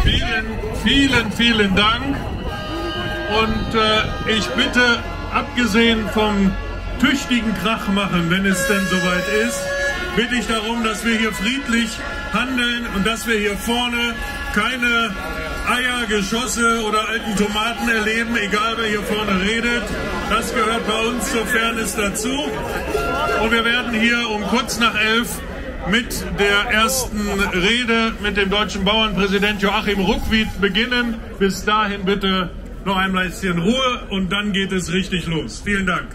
Vielen Dank. Und ich bitte, abgesehen vom tüchtigen Krachmachen, wenn es denn soweit ist, bitte ich darum, dass wir hier friedlich handeln und dass wir hier vorne keine Eier, Geschosse oder alten Tomaten erleben, egal wer hier vorne redet. Das gehört bei uns zur Fairness dazu. Und wir werden hier um kurz nach 11 mit der ersten Rede mit dem deutschen Bauernpräsident Joachim Ruckwied beginnen. Bis dahin bitte noch ein bisschen Ruhe und dann geht es richtig los. Vielen Dank.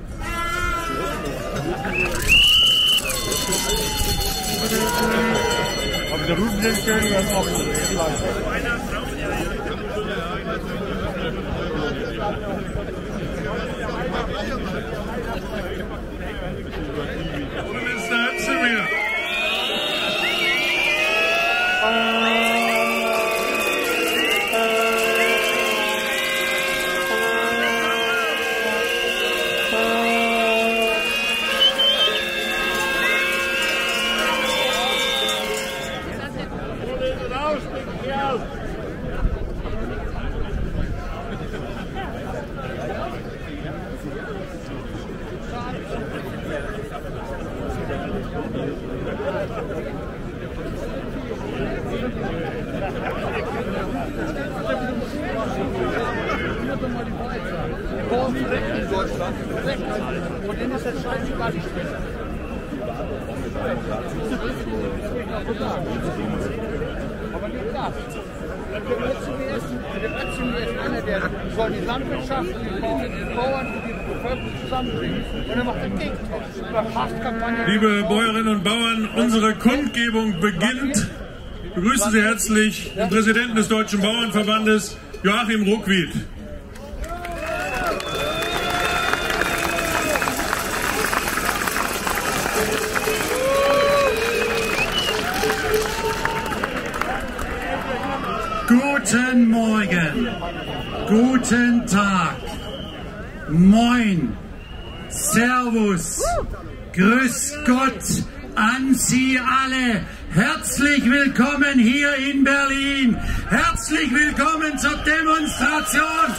Soll die Landwirtschaft, die Bauern, die Bevölkerung zusammenbringen. Und er macht den Gegenteil. Liebe Bäuerinnen und Bauern, unsere Kundgebung beginnt. Begrüßen Sie herzlich den Präsidenten des Deutschen Bauernverbandes, Joachim Ruckwied. Guten Morgen, guten Tag, moin, Servus, grüß Gott an Sie alle. Herzlich willkommen hier in Berlin. Herzlich willkommen zur Demonstration.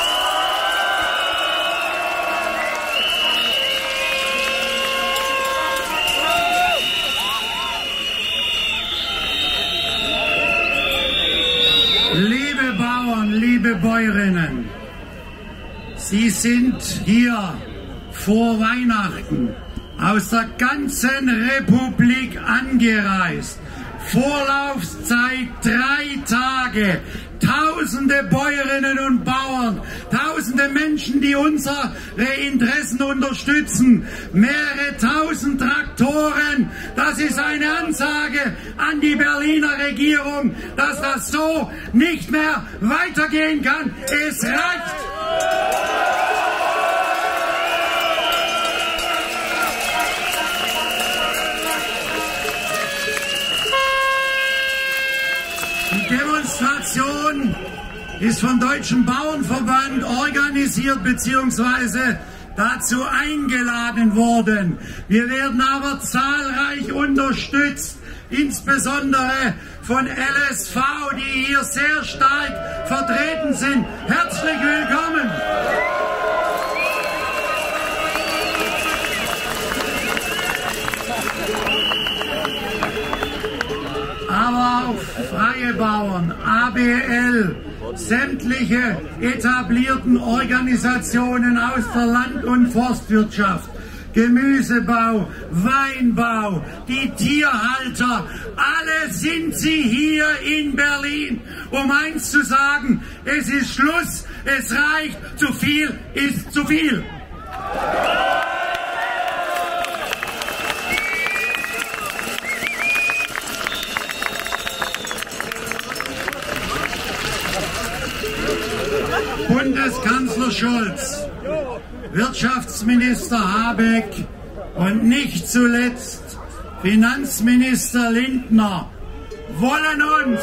Liebe Bauern, liebe Bäuerinnen, Sie sind hier vor Weihnachten aus der ganzen Republik angereist. Vorlaufzeit 3 Tage. Tausende Bäuerinnen und Bauern, tausende Menschen, die unsere Interessen unterstützen, mehrere tausend Traktoren. Das ist eine Ansage an die Berliner Regierung, dass das so nicht mehr weitergehen kann. Es reicht! Die Demonstration ist vom Deutschen Bauernverband organisiert bzw. dazu eingeladen worden. Wir werden aber zahlreich unterstützt, insbesondere von LSV, die hier sehr stark vertreten sind. Herzlich willkommen! Aber auch Freie Bauern, ABL, sämtliche etablierten Organisationen aus der Land- und Forstwirtschaft, Gemüsebau, Weinbau, die Tierhalter, alle sind sie hier in Berlin, um eins zu sagen: Es ist Schluss, es reicht, zu viel ist zu viel. Bundeskanzler Scholz, Wirtschaftsminister Habeck und nicht zuletzt Finanzminister Lindner wollen uns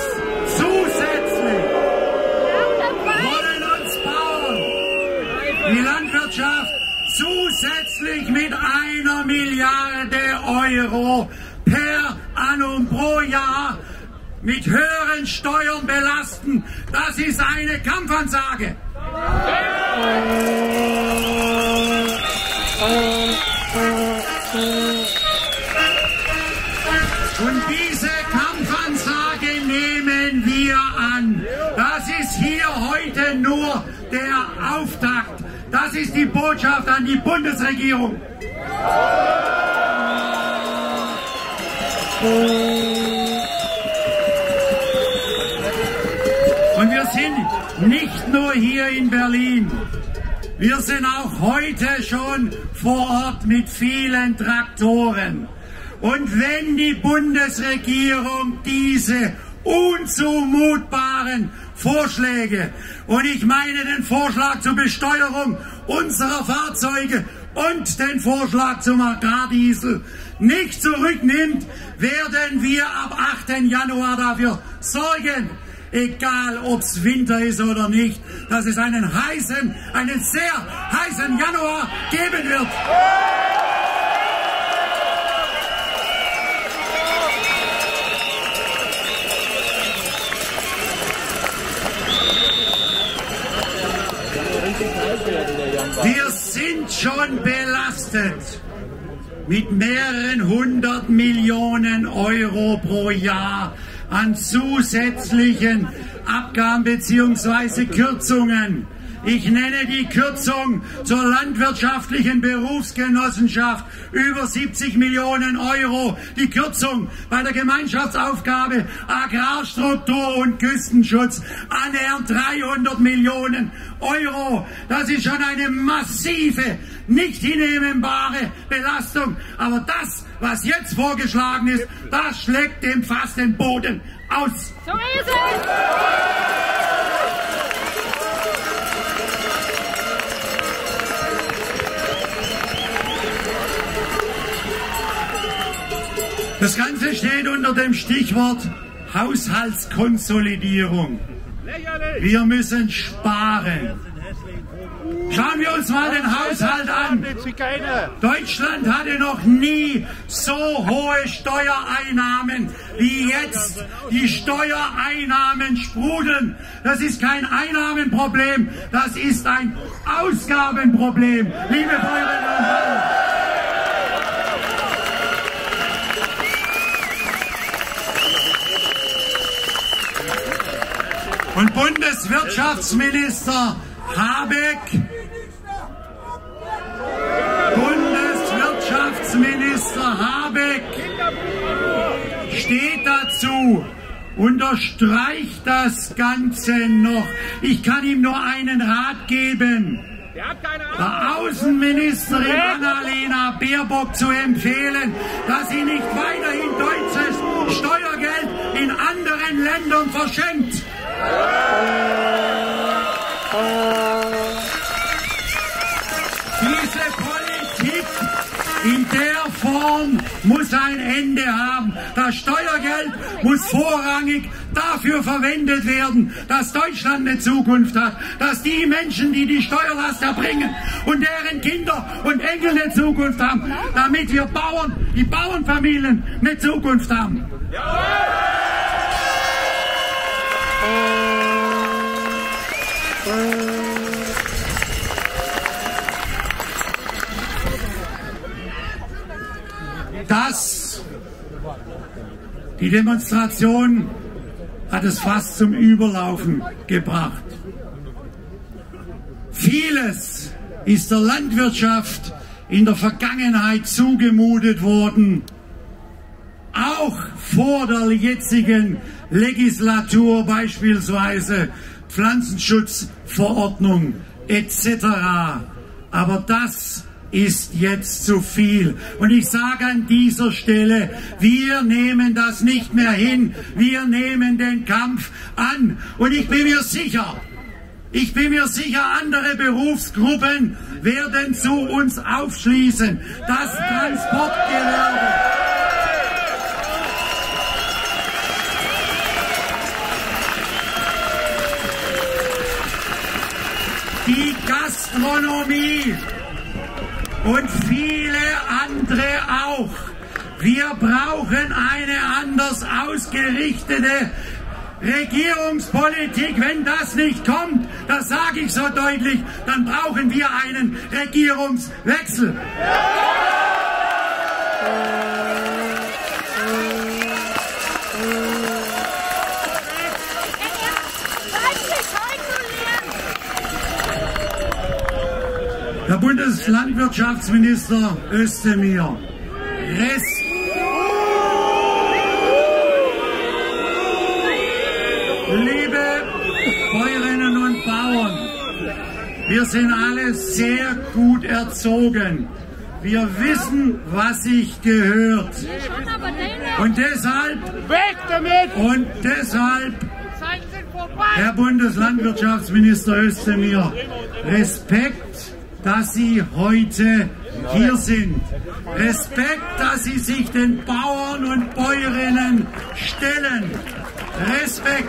Bauern, die Landwirtschaft zusätzlich mit 1 Milliarde Euro per annum pro Jahr mit höheren Steuern belasten. Das ist eine Kampfansage. Und diese Kampfansage nehmen wir an. Das ist hier heute nur der Auftakt. Das ist die Botschaft an die Bundesregierung. Und wir sind nicht nur hier in Berlin. Wir sind auch heute schon vor Ort mit vielen Traktoren. Und wenn die Bundesregierung diese unzumutbaren Vorschläge, und ich meine den Vorschlag zur Besteuerung unserer Fahrzeuge und den Vorschlag zum Agrardiesel, nicht zurücknimmt, werden wir ab 8. Januar dafür sorgen, egal ob es Winter ist oder nicht, dass es einen sehr heißen Januar geben wird. Wir sind schon belastet mit mehreren 100 Millionen Euro pro Jahr an zusätzlichen Abgaben bzw. Kürzungen. Ich nenne die Kürzung zur landwirtschaftlichen Berufsgenossenschaft über 70 Millionen Euro. Die Kürzung bei der Gemeinschaftsaufgabe Agrarstruktur und Küstenschutz annähernd 300 Millionen Euro. Das ist schon eine massive, nicht hinnehmbare Belastung. Aber das, was jetzt vorgeschlagen ist, das schlägt dem fast den Boden aus. So ist es! Das Ganze steht unter dem Stichwort Haushaltskonsolidierung. Wir müssen sparen. Schauen wir uns mal den Haushalt an. Deutschland hatte noch nie so hohe Steuereinnahmen wie jetzt. Die Steuereinnahmen sprudeln. Das ist kein Einnahmenproblem, das ist ein Ausgabenproblem, liebe Bäuerinnen und Bauern. Und Bundeswirtschaftsminister Habeck steht dazu, unterstreicht das Ganze noch. Ich kann ihm nur einen Rat geben, der Außenministerin Annalena Baerbock zu empfehlen, dass sie nicht weiterhin deutsches Steuergeld in anderen Ländern verschenkt. Diese Politik in der Form muss ein Ende haben. Das Steuergeld muss vorrangig dafür verwendet werden, dass Deutschland eine Zukunft hat, dass die Menschen, die die Steuerlast erbringen und deren Kinder und Enkel eine Zukunft haben, damit wir Bauern, die Bauernfamilien eine Zukunft haben. Die Demonstration hat es fast zum Überlaufen gebracht. Vieles ist der Landwirtschaft in der Vergangenheit zugemutet worden, auch vor der jetzigen Legislatur, beispielsweise Pflanzenschutzverordnung etc. Aber das ist jetzt zu viel. Und ich sage an dieser Stelle, wir nehmen das nicht mehr hin, wir nehmen den Kampf an. Und ich bin mir sicher, andere Berufsgruppen werden zu uns aufschließen. Das Transportgewerbe, die Gastronomie und viele andere auch. Wir brauchen eine anders ausgerichtete Regierungspolitik, wenn das nicht kommt, das sage ich so deutlich, dann brauchen wir einen Regierungswechsel. Herr Bundeslandwirtschaftsminister Özdemir, liebe Bäuerinnen und Bauern, wir sind alle sehr gut erzogen. Wir wissen, was sich gehört. Und deshalb, Herr Bundeslandwirtschaftsminister Özdemir, Respekt, dass Sie heute hier sind. Respekt, dass Sie sich den Bauern und Bäuerinnen stellen. Respekt.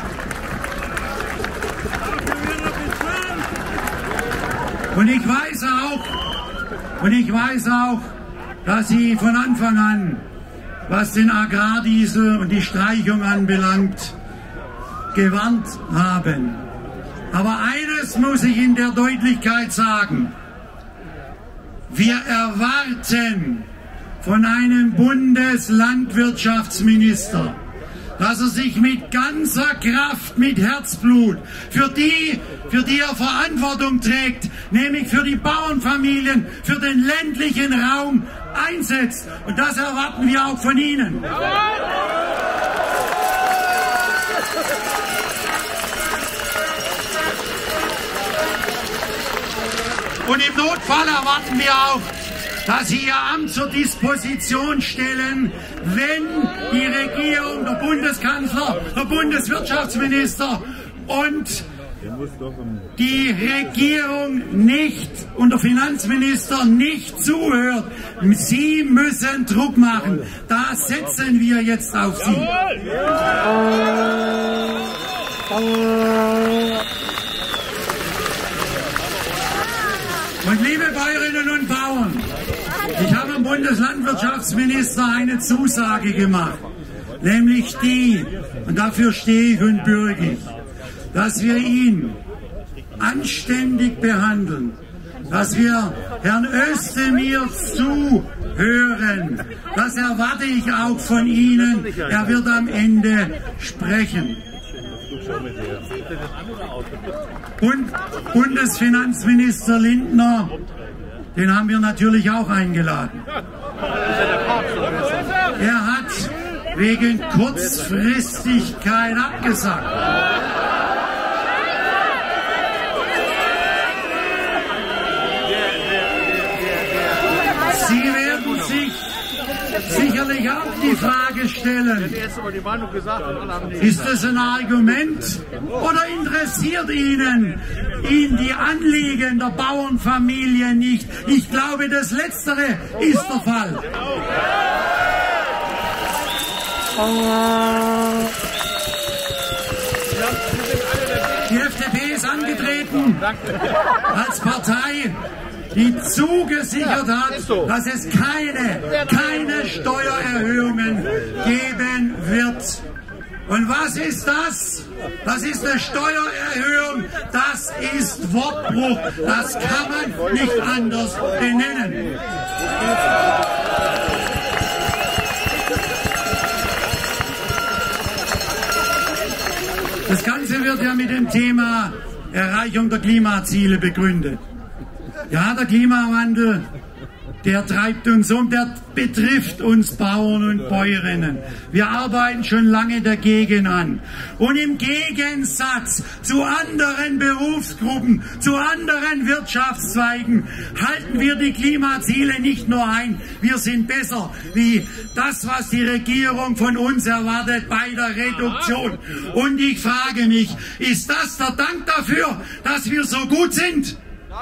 Und ich weiß auch, dass Sie von Anfang an, was den Agrardiesel und die Streichung anbelangt, gewarnt haben. Aber eines muss ich in der Deutlichkeit sagen. Wir erwarten von einem Bundeslandwirtschaftsminister, dass er sich mit ganzer Kraft, mit Herzblut für die er Verantwortung trägt, nämlich für die Bauernfamilien, für den ländlichen Raum einsetzt. Und das erwarten wir auch von Ihnen. Und im Notfall erwarten wir auch, dass Sie Ihr Amt zur Disposition stellen, wenn die Regierung, der Bundeskanzler, der Bundeswirtschaftsminister und die Regierung nicht und der Finanzminister nicht zuhört. Sie müssen Druck machen. Da setzen wir jetzt auf Sie. Und liebe Bäuerinnen und Bauern, ich habe dem Bundeslandwirtschaftsminister eine Zusage gemacht, nämlich die, und dafür stehe ich und bürge ich, dass wir ihn anständig behandeln, dass wir Herrn Özdemir zuhören. Das erwarte ich auch von Ihnen. Er wird am Ende sprechen. Und Bundesfinanzminister Lindner, den haben wir natürlich auch eingeladen. Er hat wegen Kurzfristigkeit abgesagt. Sie werden sich sicherlich auch die Frage stellen, ist das ein Argument oder interessiert Ihnen die Anliegen der Bauernfamilie nicht? Ich glaube, das Letztere ist der Fall. Die FDP ist angetreten als Partei, die zugesichert hat, dass es keine Steuererhöhungen geben wird. Und was ist das? Das ist eine Steuererhöhung, das ist Wortbruch, das kann man nicht anders benennen. Das Ganze wird ja mit dem Thema Erreichung der Klimaziele begründet. Ja, der Klimawandel, der treibt uns um, der betrifft uns Bauern und Bäuerinnen. Wir arbeiten schon lange dagegen an. Und im Gegensatz zu anderen Berufsgruppen, zu anderen Wirtschaftszweigen, halten wir die Klimaziele nicht nur ein, wir sind besser wie das, was die Regierung von uns erwartet bei der Reduktion. Und ich frage mich, ist das der Dank dafür, dass wir so gut sind?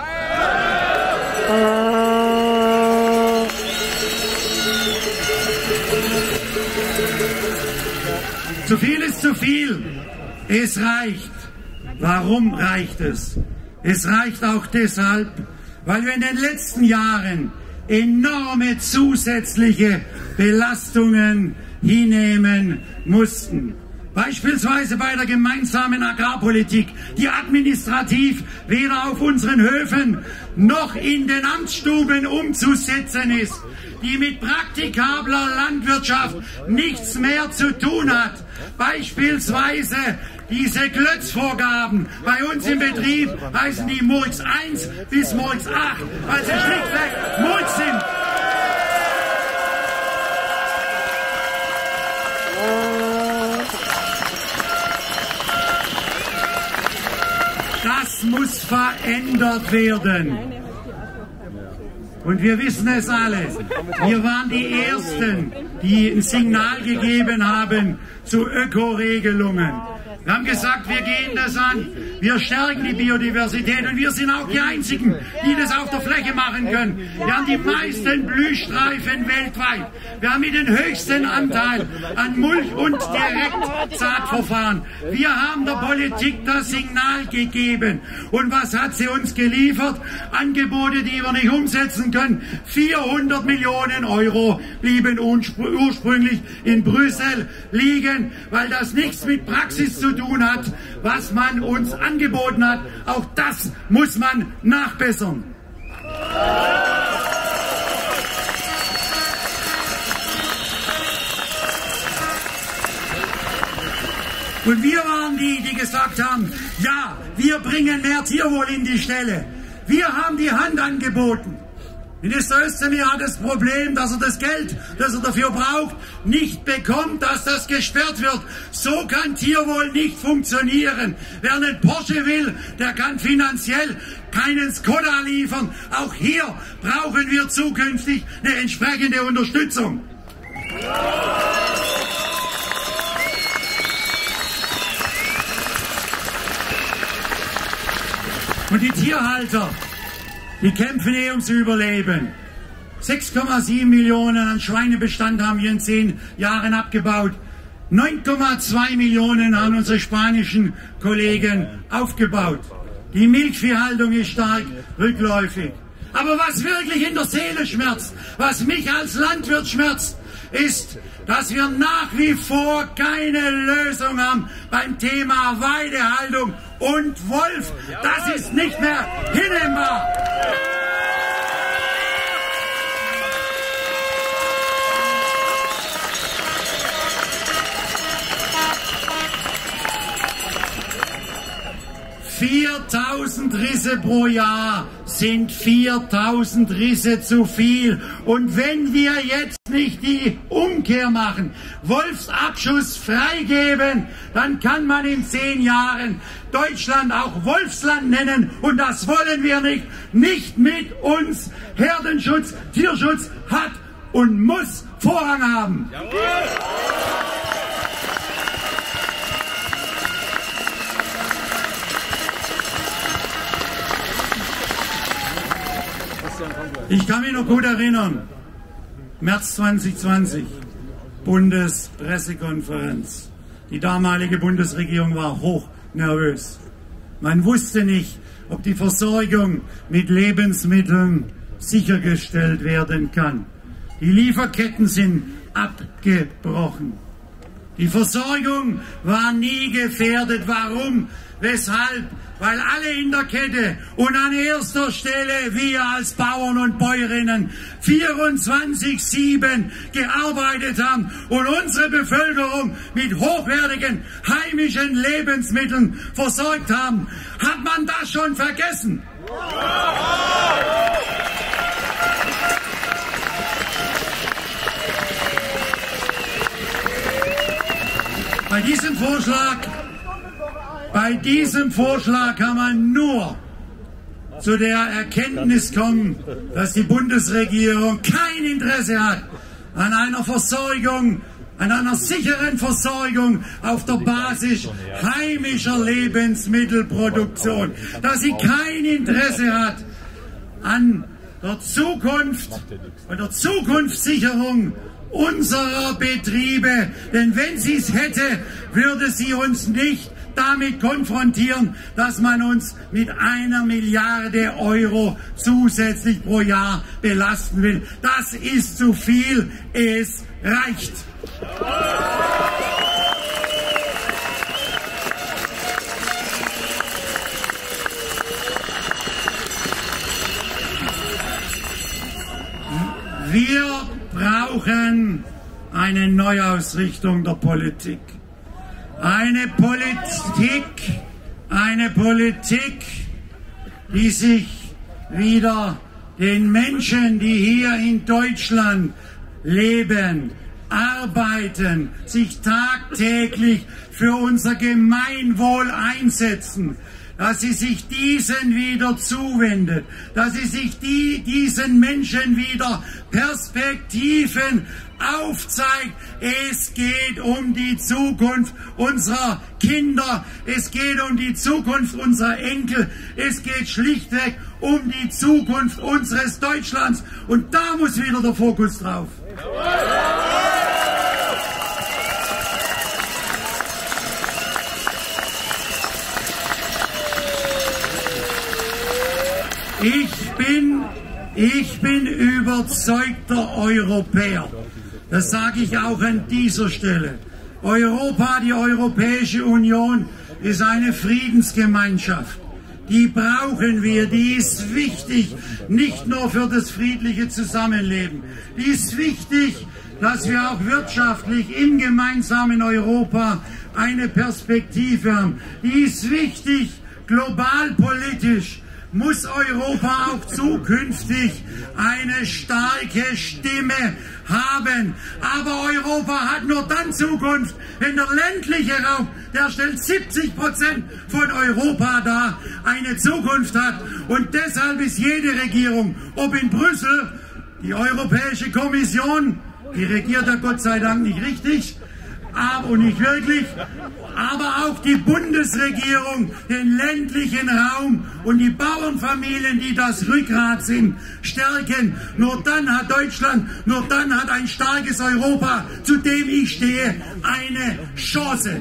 Zu viel ist zu viel. Es reicht. Warum reicht es? Es reicht auch deshalb, weil wir in den letzten Jahren enorme zusätzliche Belastungen hinnehmen mussten. Beispielsweise bei der gemeinsamen Agrarpolitik, die administrativ weder auf unseren Höfen noch in den Amtsstuben umzusetzen ist, die mit praktikabler Landwirtschaft nichts mehr zu tun hat. Beispielsweise diese Klötzvorgaben bei uns im Betrieb heißen die Murks 1 bis Murks 8, weil sie schlichtweg Murks sind. Das muss verändert werden. Und wir wissen es alle. Wir waren die Ersten, die ein Signal gegeben haben zu Ökoregelungen. Wir haben gesagt, wir gehen das an, wir stärken die Biodiversität und wir sind auch die Einzigen, die das auf der Fläche machen können. Wir haben die meisten Blühstreifen weltweit. Wir haben den höchsten Anteil an Mulch- und Direktsaatverfahren. Wir haben der Politik das Signal gegeben. Und was hat sie uns geliefert? Angebote, die wir nicht umsetzen können. 400 Millionen Euro blieben ursprünglich in Brüssel liegen, weil das nichts mit Praxis zu tun hat, was man uns angeboten hat. Auch das muss man nachbessern. Und wir waren die, die gesagt haben, ja, wir bringen mehr Tierwohl in die Stelle. Wir haben die Hand angeboten. Minister Özdemir hat das Problem, dass er das Geld, das er dafür braucht, nicht bekommt, dass das gesperrt wird. So kann Tierwohl nicht funktionieren. Wer einen Porsche will, der kann finanziell keinen Skoda liefern. Auch hier brauchen wir zukünftig eine entsprechende Unterstützung. Und die Tierhalter, die kämpfen ums Überleben. 6,7 Millionen an Schweinebestand haben wir in 10 Jahren abgebaut. 9,2 Millionen haben unsere spanischen Kollegen aufgebaut. Die Milchviehhaltung ist stark rückläufig. Aber was wirklich in der Seele schmerzt, was mich als Landwirt schmerzt, ist, dass wir nach wie vor keine Lösung haben beim Thema Weidehaltung und Wolf. Das ist nicht mehr hinnehmbar. ...4.000 Risse pro Jahr sind 4.000 Risse zu viel. Und wenn wir jetzt nicht die Umkehr machen, Wolfsabschuss freigeben, dann kann man in 10 Jahren Deutschland auch Wolfsland nennen. Und das wollen wir nicht. Nicht mit uns. Herdenschutz, Tierschutz hat und muss Vorrang haben. Jawohl. Ich kann mich noch gut erinnern, März 2020, Bundespressekonferenz. Die damalige Bundesregierung war hoch nervös. Man wusste nicht, ob die Versorgung mit Lebensmitteln sichergestellt werden kann. Die Lieferketten sind abgebrochen. Die Versorgung war nie gefährdet. Warum? Weshalb? Weil alle in der Kette und an erster Stelle wir als Bauern und Bäuerinnen 24/7 gearbeitet haben und unsere Bevölkerung mit hochwertigen heimischen Lebensmitteln versorgt haben. Hat man das schon vergessen? Bei diesem Vorschlag kann man nur zu der Erkenntnis kommen, dass die Bundesregierung kein Interesse hat an einer Versorgung, an einer sicheren Versorgung auf der Basis heimischer Lebensmittelproduktion, dass sie kein Interesse hat an der Zukunft und der Zukunftssicherung unserer Betriebe, denn wenn sie es hätte, würde sie uns nicht damit konfrontieren, dass man uns mit 1 Milliarde Euro zusätzlich pro Jahr belasten will. Das ist zu viel, es reicht. Wir brauchen eine Neuausrichtung der Politik. Eine Politik, die sich wieder den Menschen, die hier in Deutschland leben, arbeiten, sich tagtäglich für unser Gemeinwohl einsetzen, dass sie sich diesen wieder zuwendet, dass sie sich diesen Menschen wieder Perspektiven aufzeigt. Es geht um die Zukunft unserer Kinder, es geht um die Zukunft unserer Enkel, es geht schlichtweg um die Zukunft unseres Deutschlands. Und da muss wieder der Fokus drauf. Ich bin überzeugter Europäer. Das sage ich auch an dieser Stelle. Europa, die Europäische Union, ist eine Friedensgemeinschaft. Die brauchen wir, die ist wichtig, nicht nur für das friedliche Zusammenleben. Die ist wichtig, dass wir auch wirtschaftlich im gemeinsamen Europa eine Perspektive haben. Die ist wichtig, global politisch muss Europa auch zukünftig eine starke Stimme haben. Aber Europa hat nur dann Zukunft, wenn der ländliche Raum, der stellt 70% von Europa dar, eine Zukunft hat. Und deshalb ist jede Regierung, ob in Brüssel, die Europäische Kommission, die regiert ja Gott sei Dank nicht richtig, aber nicht wirklich, aber auch die Bundesregierung, den ländlichen Raum und die Bauernfamilien, die das Rückgrat sind, stärken. Nur dann hat Deutschland, nur dann hat ein starkes Europa, zu dem ich stehe, eine Chance.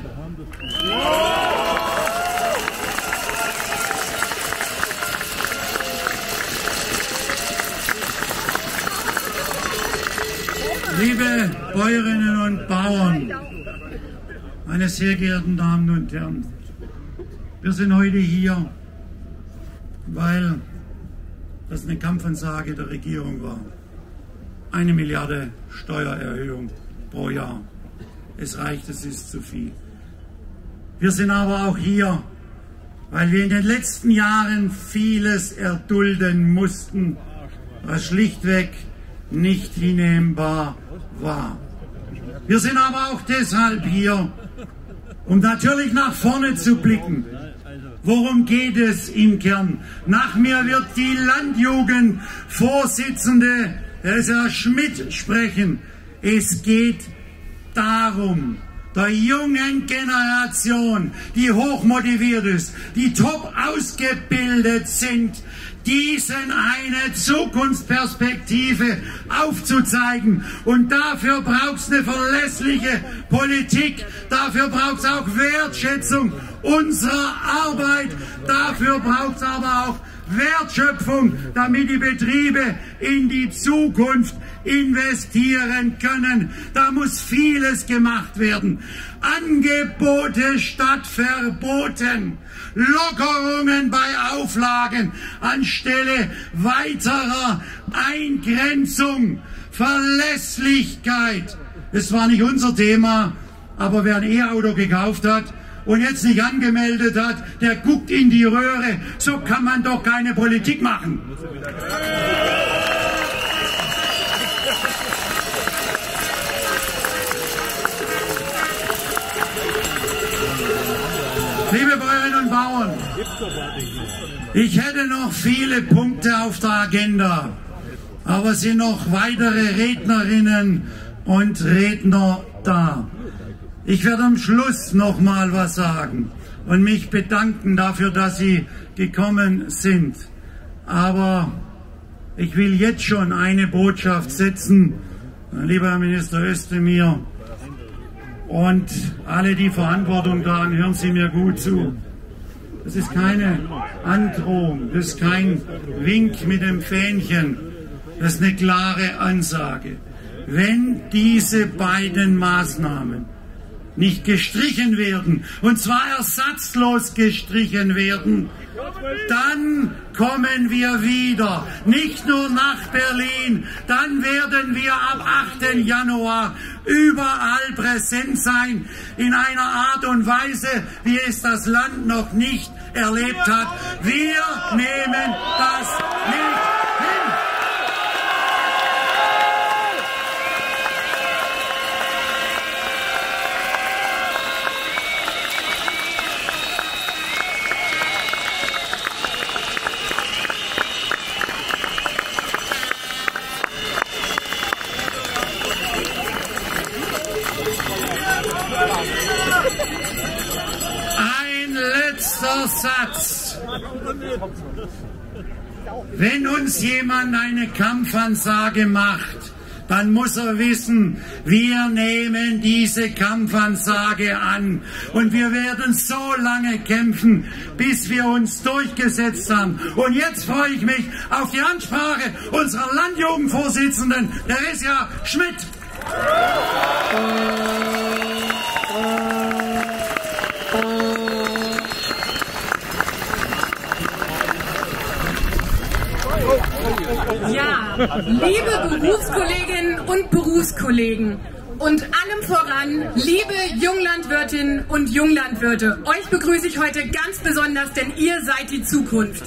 Liebe Bäuerinnen und Bauern, meine sehr geehrten Damen und Herren, wir sind heute hier, weil das eine Kampfansage der Regierung war. 1 Milliarde Steuererhöhung pro Jahr. Es reicht, es ist zu viel. Wir sind aber auch hier, weil wir in den letzten Jahren vieles erdulden mussten, was schlichtweg nicht hinnehmbar war. Wir sind aber auch deshalb hier, um natürlich nach vorne zu blicken. Worum geht es im Kern? Nach mir wird die Landjugendvorsitzende, Herr Schmidt, sprechen. Es geht darum, der jungen Generation, die hochmotiviert ist, die top ausgebildet sind, diesen eine Zukunftsperspektive aufzuzeigen. Und dafür braucht es eine verlässliche Politik, dafür braucht es auch Wertschätzung unserer Arbeit, dafür braucht es aber auch Wertschöpfung, damit die Betriebe in die Zukunft investieren können. Da muss vieles gemacht werden. Angebote statt Verboten, Lockerungen bei Auflagen anstelle weiterer Eingrenzung, Verlässlichkeit. Das war nicht unser Thema, aber wer ein E-Auto gekauft hat und jetzt nicht angemeldet hat, der guckt in die Röhre. So kann man doch keine Politik machen. Liebe Bäuerinnen und Bauern, ich hätte noch viele Punkte auf der Agenda, aber es sind noch weitere Rednerinnen und Redner da. Ich werde am Schluss noch mal was sagen und mich bedanken dafür, dass Sie gekommen sind. Aber ich will jetzt schon eine Botschaft setzen, lieber Herr Minister Özdemir, und alle, die Verantwortung tragen, hören Sie mir gut zu. Das ist keine Androhung, das ist kein Wink mit dem Fähnchen, das ist eine klare Ansage. Wenn diese beiden Maßnahmen nicht gestrichen werden, und zwar ersatzlos gestrichen werden, dann kommen wir wieder, nicht nur nach Berlin, dann werden wir ab 8. Januar überall präsent sein, in einer Art und Weise, wie es das Land noch nicht erlebt hat. Wir nehmen das nicht hin. Ein letzter Satz. Wenn uns jemand eine Kampfansage macht, dann muss er wissen, wir nehmen diese Kampfansage an. Und wir werden so lange kämpfen, bis wir uns durchgesetzt haben. Und jetzt freue ich mich auf die Ansprache unserer Landjugendvorsitzenden, Theresia Schmidt. Ja, liebe Berufskolleginnen und Berufskollegen und allem voran, liebe Junglandwirtinnen und Junglandwirte, euch begrüße ich heute ganz besonders, denn ihr seid die Zukunft.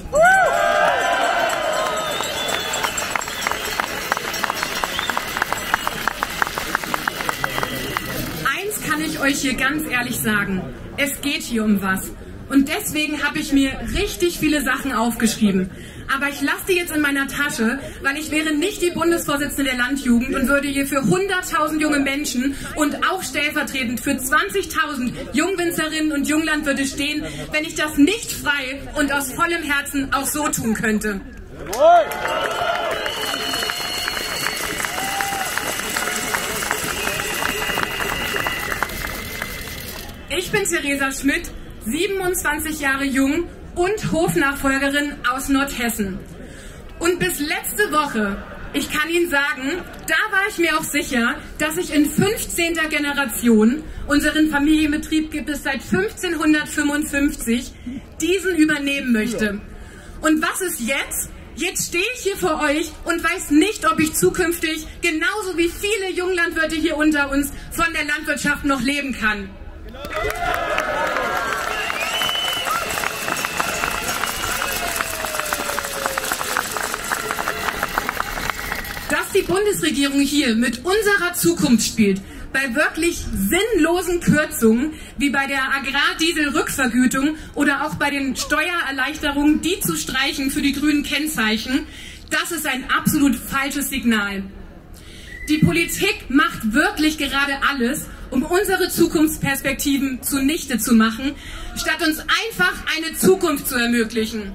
Eins kann ich euch hier ganz ehrlich sagen, es geht hier um was. Und deswegen habe ich mir richtig viele Sachen aufgeschrieben. Aber ich lasse die jetzt in meiner Tasche, weil ich wäre nicht die Bundesvorsitzende der Landjugend und würde hier für 100.000 junge Menschen und auch stellvertretend für 20.000 Jungwinzerinnen und Junglandwirte stehen, wenn ich das nicht frei und aus vollem Herzen auch so tun könnte. Ich bin Theresia Schmidt, 27 Jahre jung und Hofnachfolgerin aus Nordhessen. Und bis letzte Woche, ich kann Ihnen sagen, da war ich mir auch sicher, dass ich in 15. Generation, unseren Familienbetrieb gibt es seit 1555, diesen übernehmen möchte. Und was ist jetzt? Jetzt stehe ich hier vor euch und weiß nicht, ob ich zukünftig, genauso wie viele Junglandwirte hier unter uns, von der Landwirtschaft noch leben kann. Dass die Bundesregierung hier mit unserer Zukunft spielt, bei wirklich sinnlosen Kürzungen, wie bei der Agrardieselrückvergütung oder auch bei den Steuererleichterungen, die zu streichen für die grünen Kennzeichen, das ist ein absolut falsches Signal. Die Politik macht wirklich gerade alles, um unsere Zukunftsperspektiven zunichte zu machen, statt uns einfach eine Zukunft zu ermöglichen.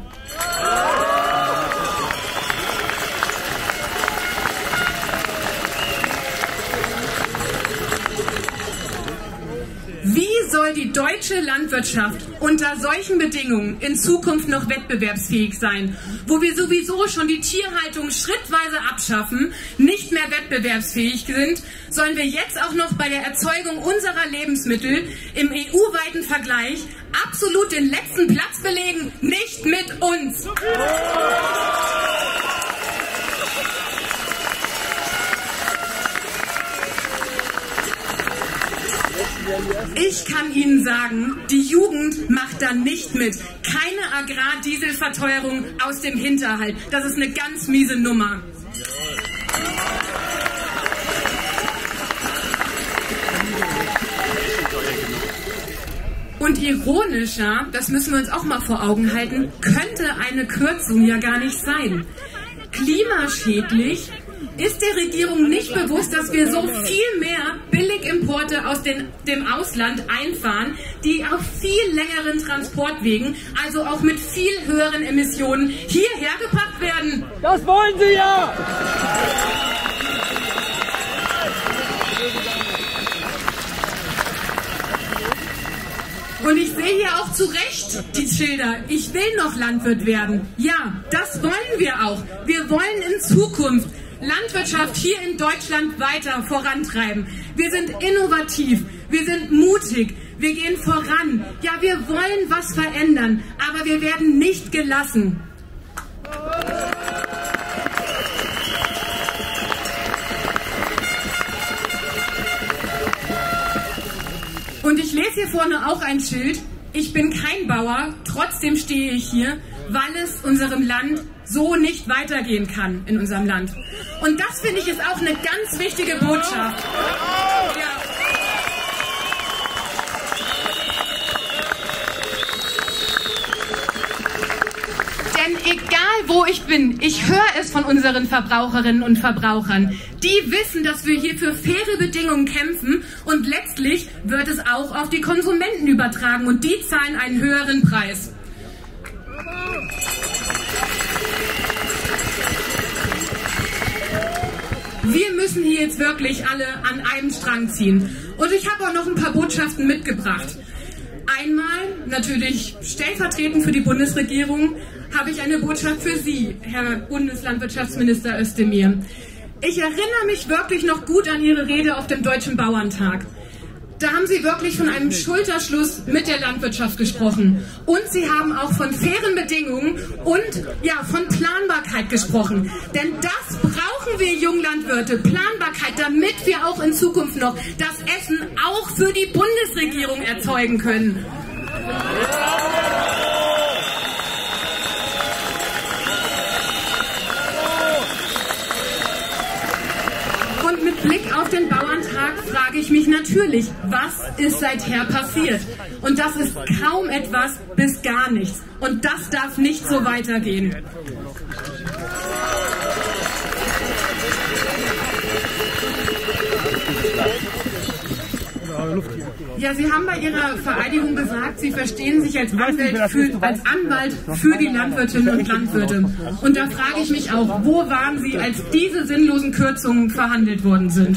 Wie soll die deutsche Landwirtschaft unter solchen Bedingungen in Zukunft noch wettbewerbsfähig sein, wo wir sowieso schon die Tierhaltung schrittweise abschaffen, nicht mehr wettbewerbsfähig sind, sollen wir jetzt auch noch bei der Erzeugung unserer Lebensmittel im EU-weiten Vergleich absolut den letzten Platz belegen? Nicht mit uns! Ich kann Ihnen sagen, die Jugend macht da nicht mit. Keine Agrardieselverteuerung aus dem Hinterhalt. Das ist eine ganz miese Nummer. Und ironischer, das müssen wir uns auch mal vor Augen halten, könnte eine Kürzung ja gar nicht sein. Klimaschädlich ist der Regierung nicht bewusst, dass wir so viel mehr Billigimporte aus dem Ausland einfahren, die auf viel längeren Transportwegen, also auch mit viel höheren Emissionen, hierher gebracht werden? Das wollen Sie ja! Und ich sehe hier auch zu Recht die Schilder, ich will noch Landwirt werden. Ja, das wollen wir auch. Wir wollen in Zukunft Landwirtschaft hier in Deutschland weiter vorantreiben. Wir sind innovativ, wir sind mutig, wir gehen voran. Ja, wir wollen was verändern, aber wir werden nicht gelassen. lese hier vorne auch ein Schild. Ich bin kein Bauer, trotzdem stehe ich hier, weil es unserem Land so nicht weitergehen kann in unserem Land. Und das, finde ich, ist auch eine ganz wichtige Botschaft. Ja. Denn egal wo ich bin, ich höre es von unseren Verbraucherinnen und Verbrauchern. Die wissen, dass wir hier für faire Bedingungen kämpfen und letztlich wird es auch auf die Konsumenten übertragen und die zahlen einen höheren Preis. Wir müssen hier jetzt wirklich alle an einem Strang ziehen. Und ich habe auch noch ein paar Botschaften mitgebracht. Einmal, natürlich stellvertretend für die Bundesregierung, habe ich eine Botschaft für Sie, Herr Bundeslandwirtschaftsminister Özdemir. Ich erinnere mich wirklich noch gut an Ihre Rede auf dem Deutschen Bauerntag. Da haben Sie wirklich von einem Schulterschluss mit der Landwirtschaft gesprochen. Und Sie haben auch von fairen Bedingungen und ja, von Planbarkeit gesprochen. Denn das brauchen wir Junglandwirte, Planbarkeit, damit wir auch in Zukunft noch das Essen auch für die Bundesregierung erzeugen können. Und mit Blick auf den Bauerntag frage ich mich natürlich, was ist seither passiert? Und das ist kaum etwas bis gar nichts. Und das darf nicht so weitergehen. Ja, Sie haben bei Ihrer Vereidigung gesagt, Sie verstehen sich als Anwalt für die Landwirtinnen und Landwirte. Und da frage ich mich auch, wo waren Sie, als diese sinnlosen Kürzungen verhandelt worden sind?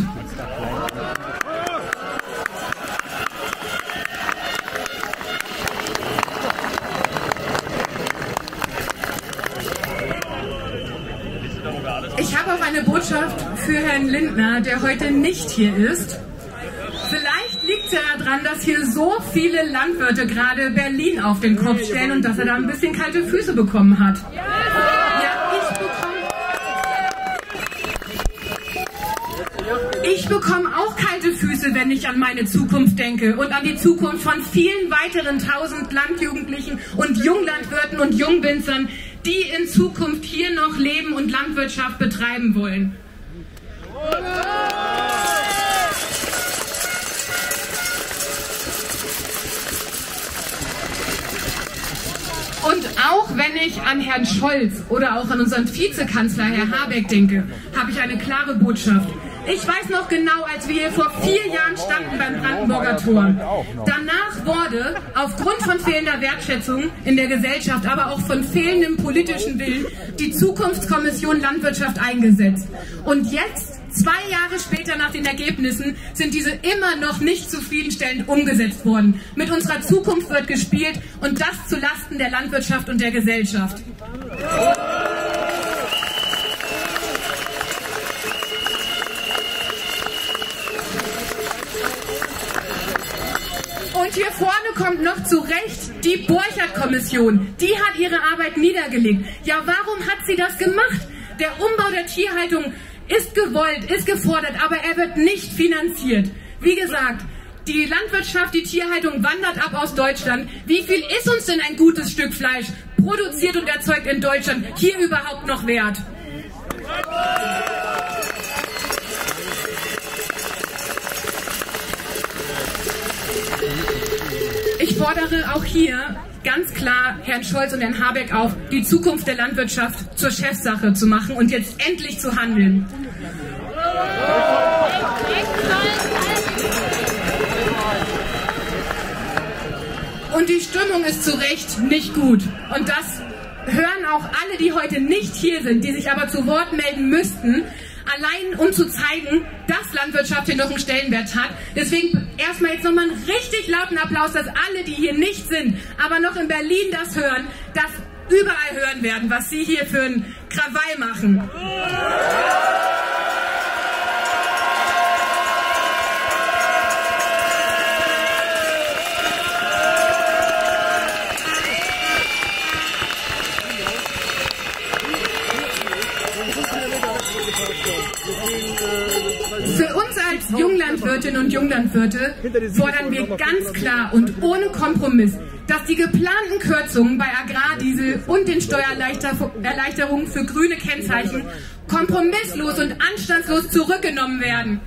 Ich habe auch eine Botschaft für Herrn Lindner, der heute nicht hier ist. Vielleicht liegt es ja daran, dass hier so viele Landwirte gerade Berlin auf den Kopf stellen und dass er da ein bisschen kalte Füße bekommen hat. Ja, ich bekomme auch kalte Füße, wenn ich an meine Zukunft denke und an die Zukunft von vielen weiteren 1000 Landjugendlichen und Junglandwirten und Jungwinzern, die in Zukunft hier noch leben und Landwirtschaft betreiben wollen. Und auch wenn ich an Herrn Scholz oder auch an unseren Vizekanzler, Herr Habeck, denke, habe ich eine klare Botschaft. Ich weiß noch genau, als wir hier vor 4 Jahren standen beim Brandenburger Tor. Danach wurde aufgrund von fehlender Wertschätzung in der Gesellschaft, aber auch von fehlendem politischen Willen, die Zukunftskommission Landwirtschaft eingesetzt. Und jetzt, 2 Jahre später nach den Ergebnissen, sind diese immer noch nicht zufriedenstellend umgesetzt worden. Mit unserer Zukunft wird gespielt und das zulasten der Landwirtschaft und der Gesellschaft. Und hier vorne kommt noch zu Recht die Borchert-Kommission. Die hat ihre Arbeit niedergelegt. Ja, warum hat sie das gemacht? Der Umbau der Tierhaltung ist gewollt, ist gefordert, aber er wird nicht finanziert. Wie gesagt, die Landwirtschaft, die Tierhaltung wandert ab aus Deutschland. Wie viel ist uns denn ein gutes Stück Fleisch, produziert und erzeugt in Deutschland, hier überhaupt noch wert? Ich fordere auch hier ganz klar Herrn Scholz und Herrn Habeck auf, die Zukunft der Landwirtschaft zur Chefsache zu machen und jetzt endlich zu handeln. Und die Stimmung ist zu Recht nicht gut. Und das hören auch alle, die heute nicht hier sind, die sich aber zu Wort melden müssten, allein um zu zeigen, dass Landwirtschaft hier noch einen Stellenwert hat. Deswegen erstmal jetzt nochmal einen richtig lauten Applaus, dass alle, die hier nicht sind, aber noch in Berlin das hören, das überall hören werden, was Sie hier für einen Krawall machen. Für uns als Junglandwirtinnen und Junglandwirte fordern wir ganz klar und ohne Kompromiss, dass die geplanten Kürzungen bei Agrardiesel und den Steuererleichterungen für grüne Kennzeichen kompromisslos und anstandslos zurückgenommen werden.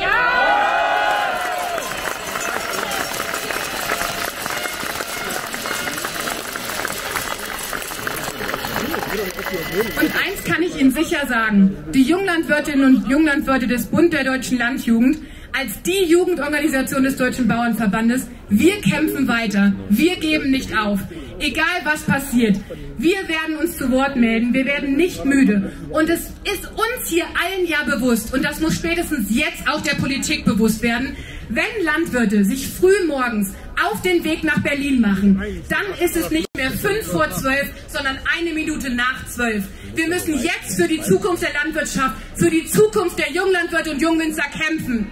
Und eins kann ich Ihnen sicher sagen, die Junglandwirtinnen und Junglandwirte des Bund der Deutschen Landjugend, als die Jugendorganisation des Deutschen Bauernverbandes, wir kämpfen weiter, wir geben nicht auf, egal was passiert. Wir werden uns zu Wort melden, wir werden nicht müde. Und es ist uns hier allen ja bewusst, und das muss spätestens jetzt auch der Politik bewusst werden, wenn Landwirte sich früh morgens auf den Weg nach Berlin machen, dann ist es nicht mehr 5 vor 12, sondern 1 Minute nach 12. Wir müssen jetzt für die Zukunft der Landwirtschaft, für die Zukunft der Junglandwirte und Jungwinzer kämpfen.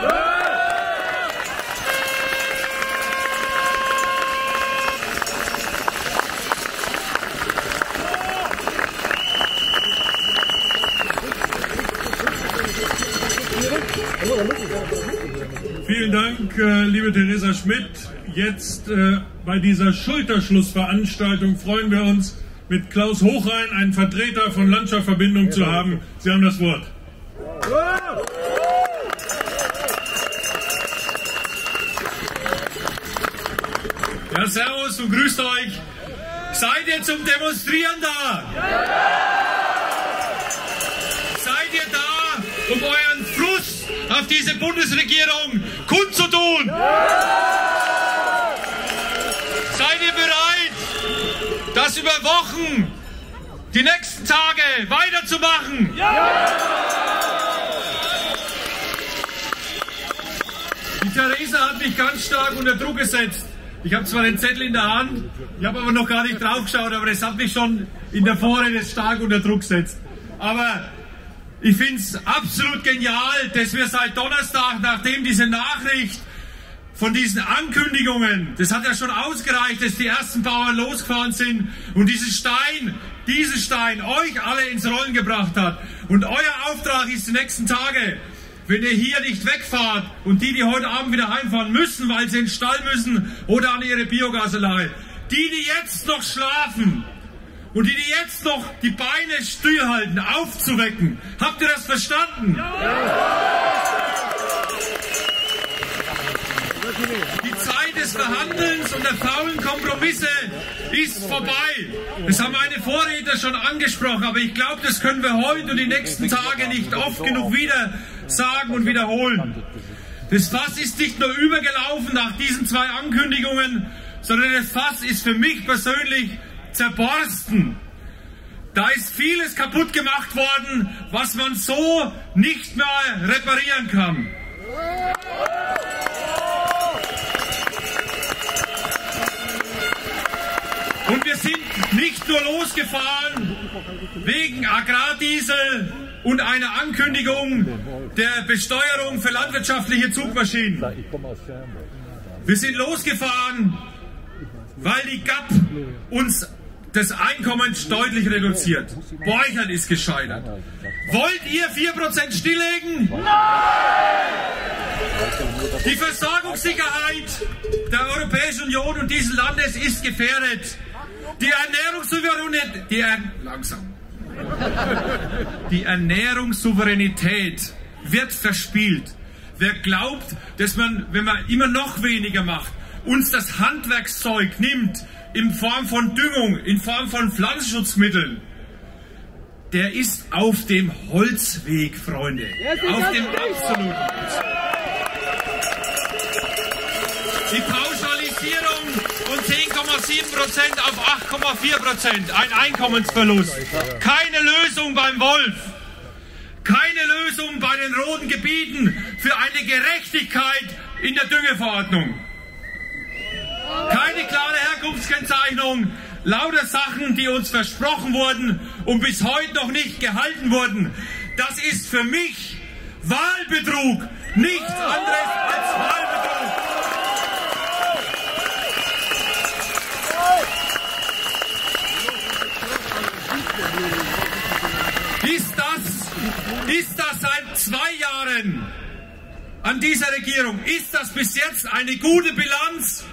Vielen Dank, liebe Theresa Schmidt. Jetzt bei dieser Schulterschlussveranstaltung freuen wir uns, mit Klaus Hochrhein einen Vertreter von Landschaftsverbindung zu haben. Sie haben das Wort. Ja, servus und grüßt euch. Seid ihr zum Demonstrieren da? Seid ihr da, um euren Frust auf diese Bundesregierung kundzutun? Seid ihr bereit, das über Wochen, die nächsten Tage weiterzumachen? Die Theresa hat mich ganz stark unter Druck gesetzt. Ich habe zwar den Zettel in der Hand, ich habe aber noch gar nicht drauf geschaut, aber das hat mich schon in der Vorrede stark unter Druck gesetzt. Aber ich finde es absolut genial, dass wir seit Donnerstag, nachdem diese Nachricht von diesen Ankündigungen, das hat ja schon ausgereicht, dass die ersten Bauern losgefahren sind und diesen Stein euch alle ins Rollen gebracht hat. Und euer Auftrag ist die nächsten Tage, wenn ihr hier nicht wegfahrt und die heute Abend wieder heimfahren müssen, weil sie in den Stall müssen oder an ihre Biogasanlage, die jetzt noch schlafen und die jetzt noch die Beine stillhalten, aufzuwecken. Habt ihr das verstanden? Die Zeit des Verhandelns und der faulen Kompromisse ist vorbei. Das haben meine Vorredner schon angesprochen, aber ich glaube, das können wir heute und die nächsten Tage nicht oft genug wieder sagen und wiederholen. Das Fass ist nicht nur übergelaufen nach diesen 2 Ankündigungen, sondern das Fass ist für mich persönlich zerborsten. Da ist vieles kaputt gemacht worden, was man so nicht mehr reparieren kann. Und wir sind nicht nur losgefahren wegen Agrardiesel und einer Ankündigung der Besteuerung für landwirtschaftliche Zugmaschinen. Wir sind losgefahren, weil die GAP uns das Einkommen deutlich reduziert. Borchert ist gescheitert. Wollt ihr 4% stilllegen? Nein! Die Versorgungssicherheit der Europäischen Union und dieses Landes ist gefährdet. Die Ernährungssouveränität wird verspielt. Wer glaubt, dass man, wenn man immer noch weniger macht, uns das Handwerkszeug nimmt, in Form von Düngung, in Form von Pflanzenschutzmitteln, der ist auf dem Holzweg, Freunde. Auf dem absoluten Holzweg. Die Pauschalisierung von 10,7% auf 8,4%, ein Einkommensverlust. Keine Lösung beim Wolf. Keine Lösung bei den roten Gebieten für eine Gerechtigkeit in der Düngeverordnung. Keine klare Herkunftskennzeichnung, lauter Sachen, die uns versprochen wurden und bis heute noch nicht gehalten wurden. Das ist für mich Wahlbetrug, nichts anderes als Wahlbetrug. Ist das seit 2 Jahren an dieser Regierung? Ist das bis jetzt eine gute Bilanz?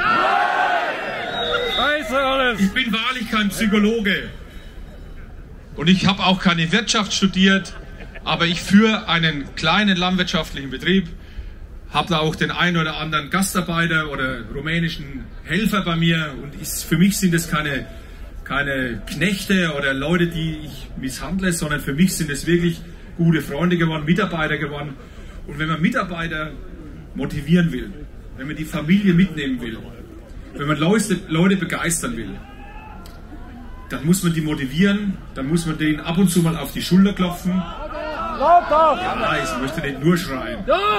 Ich bin wahrlich kein Psychologe und ich habe auch keine Wirtschaft studiert, aber ich führe einen kleinen landwirtschaftlichen Betrieb, habe da auch den einen oder anderen Gastarbeiter oder rumänischen Helfer bei mir und für mich sind es keine Knechte oder Leute, die ich misshandle, sondern für mich sind es wirklich gute Freunde geworden, Mitarbeiter geworden. Und wenn man Mitarbeiter motivieren will, wenn man die Familie mitnehmen will, wenn man Leute begeistern will, dann muss man die motivieren, dann muss man denen ab und zu mal auf die Schulter klopfen. Ja, ich möchte nicht nur schreien.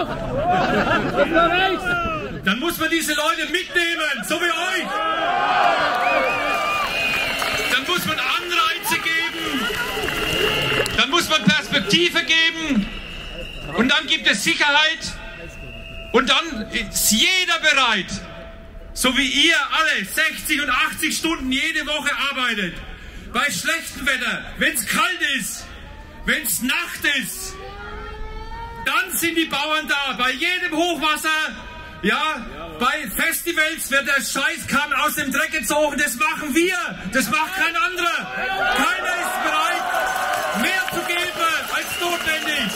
Dann muss man diese Leute mitnehmen, so wie euch. Dann muss man Anreize geben, dann muss man Perspektive geben und dann gibt es Sicherheit und dann ist jeder bereit, so wie ihr alle 60 und 80 Stunden jede Woche arbeitet, bei schlechtem Wetter, wenn es kalt ist, wenn es Nacht ist, dann sind die Bauern da, bei jedem Hochwasser, ja, bei Festivals wird der Scheißkram aus dem Dreck gezogen, das machen wir, das macht kein anderer. Keiner ist bereit, mehr zu geben als notwendig.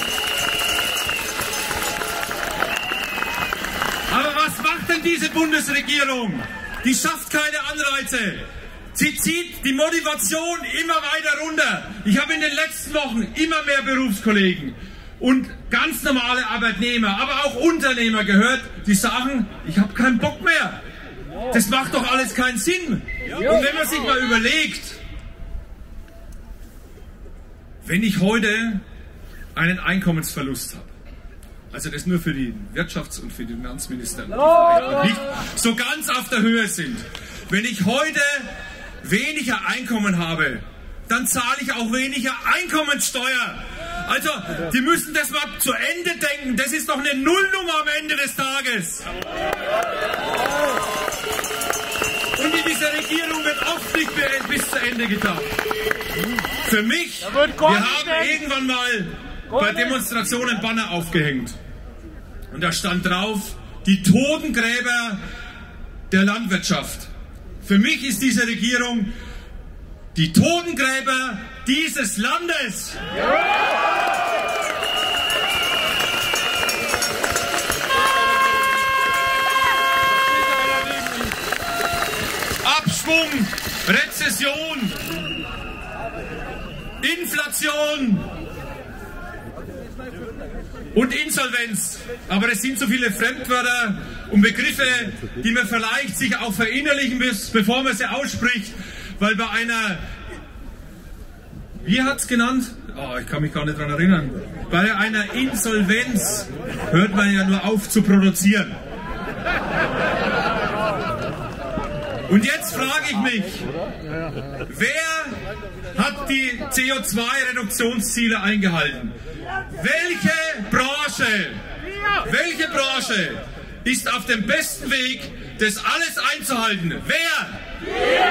Aber was macht denn diese Bundesregierung? Die schafft keine Anreize. Sie zieht die Motivation immer weiter runter. Ich habe in den letzten Wochen immer mehr Berufskollegen und ganz normale Arbeitnehmer, aber auch Unternehmer gehört, die sagen, ich habe keinen Bock mehr. Das macht doch alles keinen Sinn. Und wenn man sich mal überlegt, wenn ich heute einen Einkommensverlust habe, also das nur für die Wirtschafts- und für die Finanzminister, die vielleicht nicht so ganz auf der Höhe sind. Wenn ich heute weniger Einkommen habe, dann zahle ich auch weniger Einkommenssteuer. Also, die müssen das mal zu Ende denken. Das ist doch eine Nullnummer am Ende des Tages. Und in dieser Regierung wird oft nicht bis zu Ende gedacht. Für mich, wir haben irgendwann mal bei Demonstrationen Banner aufgehängt. Und da stand drauf, die Totengräber der Landwirtschaft. Für mich ist diese Regierung die Totengräber dieses Landes. Abschwung, Rezession, Inflation und Insolvenz. Aber es sind so viele Fremdwörter und Begriffe, die man vielleicht sich auch verinnerlichen muss, bevor man sie ausspricht. Weil bei einer, wie hat es genannt? Oh, ich kann mich gar nicht daran erinnern. Bei einer Insolvenz hört man ja nur auf zu produzieren. Und jetzt frage ich mich, wer hat die CO2-Reduktionsziele eingehalten? Welche Branche ist auf dem besten Weg, das alles einzuhalten? Wer?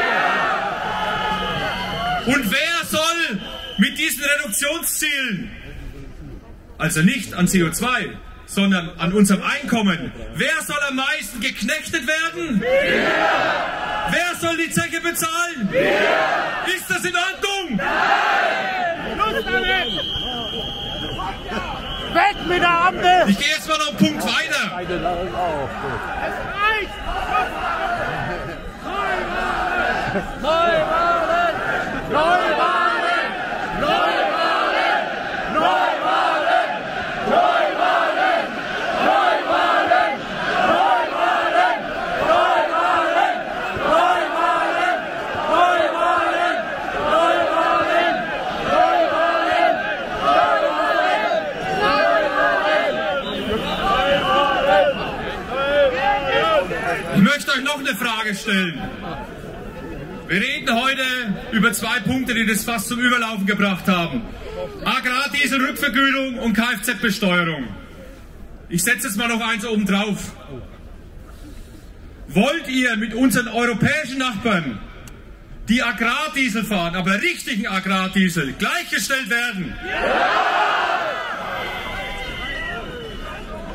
Und wer soll mit diesen Reduktionszielen, also nicht an CO2, sondern an unserem Einkommen, wer soll am meisten geknechtet werden? Wer soll die Zeche bezahlen? Ist das in Ordnung? Nein! Weg mit der Ampel! Ich gehe jetzt mal noch einen Punkt weiter. Es reicht! Neuwahlen! Neuwahlen! Neuwahlen! Neuwahlen! Neuwahlen! Neuwahlen! Neuwahlen! Neuwahlen! Neuwahlen! Neuwahlen! Neuwahlen! Ich möchte euch noch eine Frage stellen. Wir reden heute über zwei Punkte, die das fast zum Überlaufen gebracht haben. Agrardieselrückvergütung und Kfz-Besteuerung. Ich setze jetzt mal noch eins oben drauf. Wollt ihr mit unseren europäischen Nachbarn, die Agrardiesel fahren, aber richtigen Agrardiesel, gleichgestellt werden? Ja!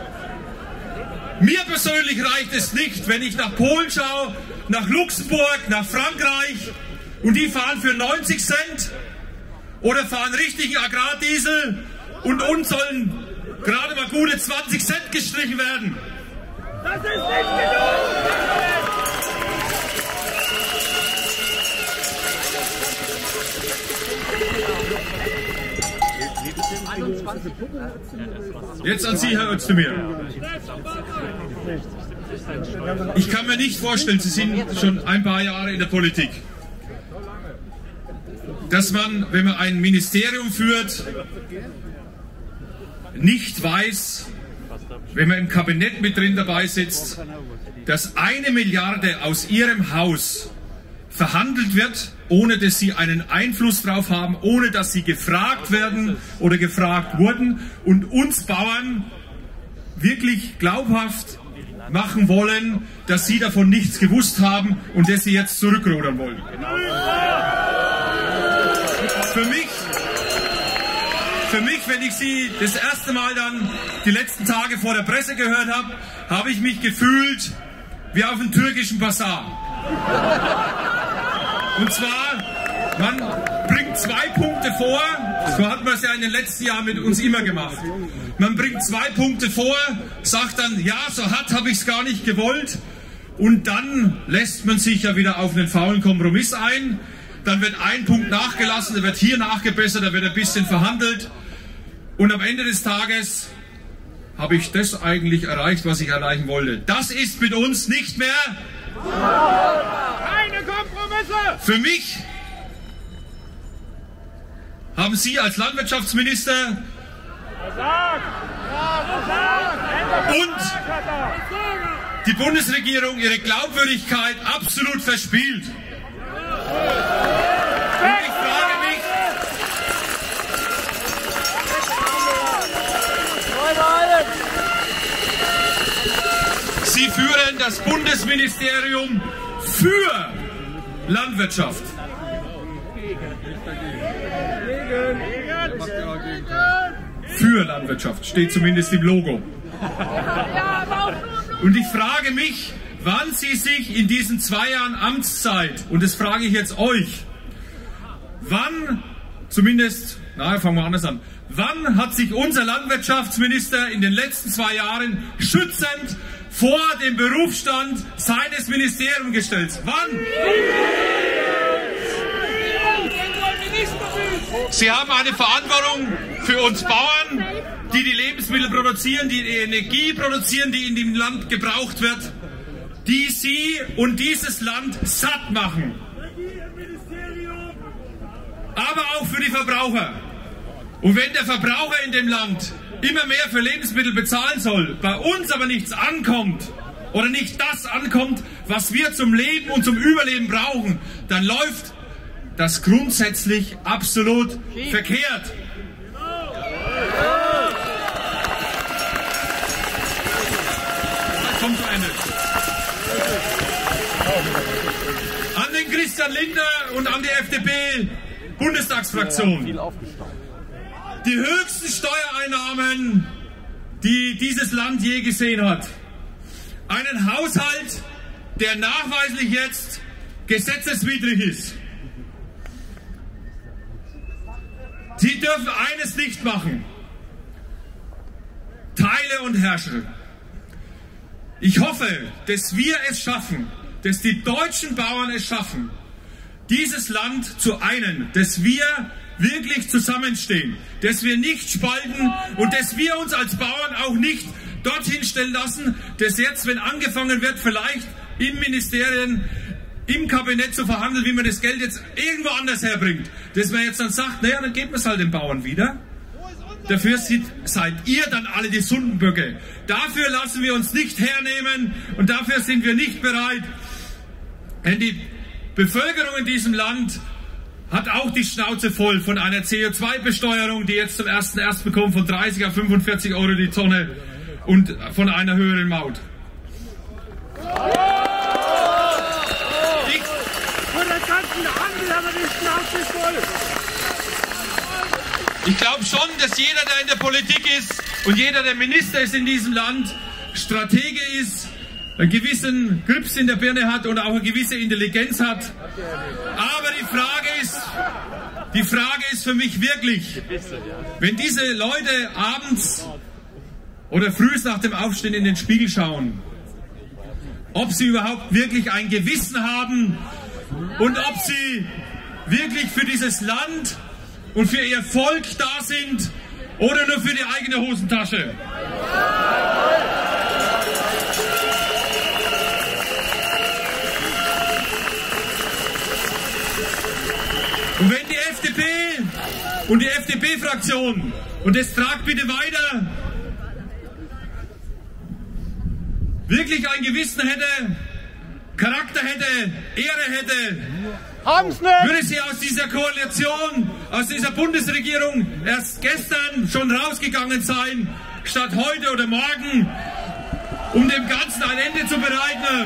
Mir persönlich reicht es nicht, wenn ich nach Polen schaue, nach Luxemburg, nach Frankreich und die fahren für 90 Cent oder fahren richtigen Agrardiesel und uns sollen gerade mal gute 20 Cent gestrichen werden. Das ist nicht genug! Jetzt an Sie, Herr Özdemir. Ich kann mir nicht vorstellen, Sie sind schon ein paar Jahre in der Politik, dass man, wenn man ein Ministerium führt, nicht weiß, wenn man im Kabinett mit drin dabei sitzt, dass 1 Milliarde aus Ihrem Haus verhandelt wird, ohne dass Sie einen Einfluss drauf haben, ohne dass Sie gefragt werden oder gefragt wurden und uns Bauern wirklich glaubhaft machen wollen, dass Sie davon nichts gewusst haben und dass Sie jetzt zurückrudern wollen. Für mich, wenn ich Sie das erste Mal dann die letzten Tage vor der Presse gehört habe, habe ich mich gefühlt wie auf einem türkischen Basar. Und zwar, man bringt 2 Punkte vor, so hat man es ja in den letzten Jahren mit uns immer gemacht. Man bringt 2 Punkte vor, sagt dann, ja, so hart habe ich es gar nicht gewollt. Und dann lässt man sich ja wieder auf einen faulen Kompromiss ein. Dann wird ein Punkt nachgelassen, da wird hier nachgebessert, da wird ein bisschen verhandelt. Und am Ende des Tages habe ich das eigentlich erreicht, was ich erreichen wollte. Das ist mit uns nicht mehr... Keine Kompromisse! Für mich haben Sie als Landwirtschaftsminister und die Bundesregierung ihre Glaubwürdigkeit absolut verspielt. Und ich frage mich, Sie führen das Bundesministerium für Landwirtschaft. Für Landwirtschaft, steht zumindest im Logo. Und ich frage mich, wann Sie sich in diesen 2 Jahren Amtszeit, und das frage ich jetzt euch, wann, zumindest, fangen wir anders an, wann hat sich unser Landwirtschaftsminister in den letzten 2 Jahren schützend vor dem Berufsstand seines Ministeriums gestellt? Wann? Sie haben eine Verantwortung für uns Bauern, die die Lebensmittel produzieren, die die Energie produzieren, die in dem Land gebraucht wird, die Sie und dieses Land satt machen. Aber auch für die Verbraucher. Und wenn der Verbraucher in dem Land immer mehr für Lebensmittel bezahlen soll, bei uns aber nichts ankommt oder nicht das ankommt, was wir zum Leben und zum Überleben brauchen, dann läuft das grundsätzlich absolut verkehrt. Kommt zu Ende. An den Christian Lindner und an die FDP-Bundestagsfraktion. Die höchsten Steuereinnahmen, die dieses Land je gesehen hat. Einen Haushalt, der nachweislich jetzt gesetzeswidrig ist. Sie dürfen eines nicht machen. Teile und herrsche. Ich hoffe, dass wir es schaffen, dass die deutschen Bauern es schaffen, dieses Land zu einen, dass wir wirklich zusammenstehen, dass wir nicht spalten und dass wir uns als Bauern auch nicht dorthin stellen lassen, dass jetzt, wenn angefangen wird, vielleicht im Ministerien, im Kabinett zu verhandeln, wie man das Geld jetzt irgendwo anders herbringt, dass man jetzt dann sagt, naja, dann geben wir es halt den Bauern wieder. Dafür seid ihr dann alle die Sündenböcke. Dafür lassen wir uns nicht hernehmen und dafür sind wir nicht bereit. Denn die Bevölkerung in diesem Land hat auch die Schnauze voll von einer CO2-Besteuerung, die jetzt zum 1.1. bekommt von 30 auf 45 Euro die Tonne und von einer höheren Maut. Ich glaube schon, dass jeder, der in der Politik ist und jeder, der Minister ist in diesem Land, Stratege ist, einen gewissen Grips in der Birne hat und auch eine gewisse Intelligenz hat. Aber die Frage ist für mich wirklich, wenn diese Leute abends oder frühs nach dem Aufstehen in den Spiegel schauen, ob sie überhaupt wirklich ein Gewissen haben und ob sie wirklich für dieses Land und für ihr Volk da sind oder nur für die eigene Hosentasche. Und wenn die FDP und die FDP-Fraktion, und das tragt bitte weiter, wirklich ein Gewissen hätte, Charakter hätte, Ehre hätte, würde sie aus dieser Koalition, aus dieser Bundesregierung erst gestern schon rausgegangen sein, statt heute oder morgen, um dem Ganzen ein Ende zu bereiten.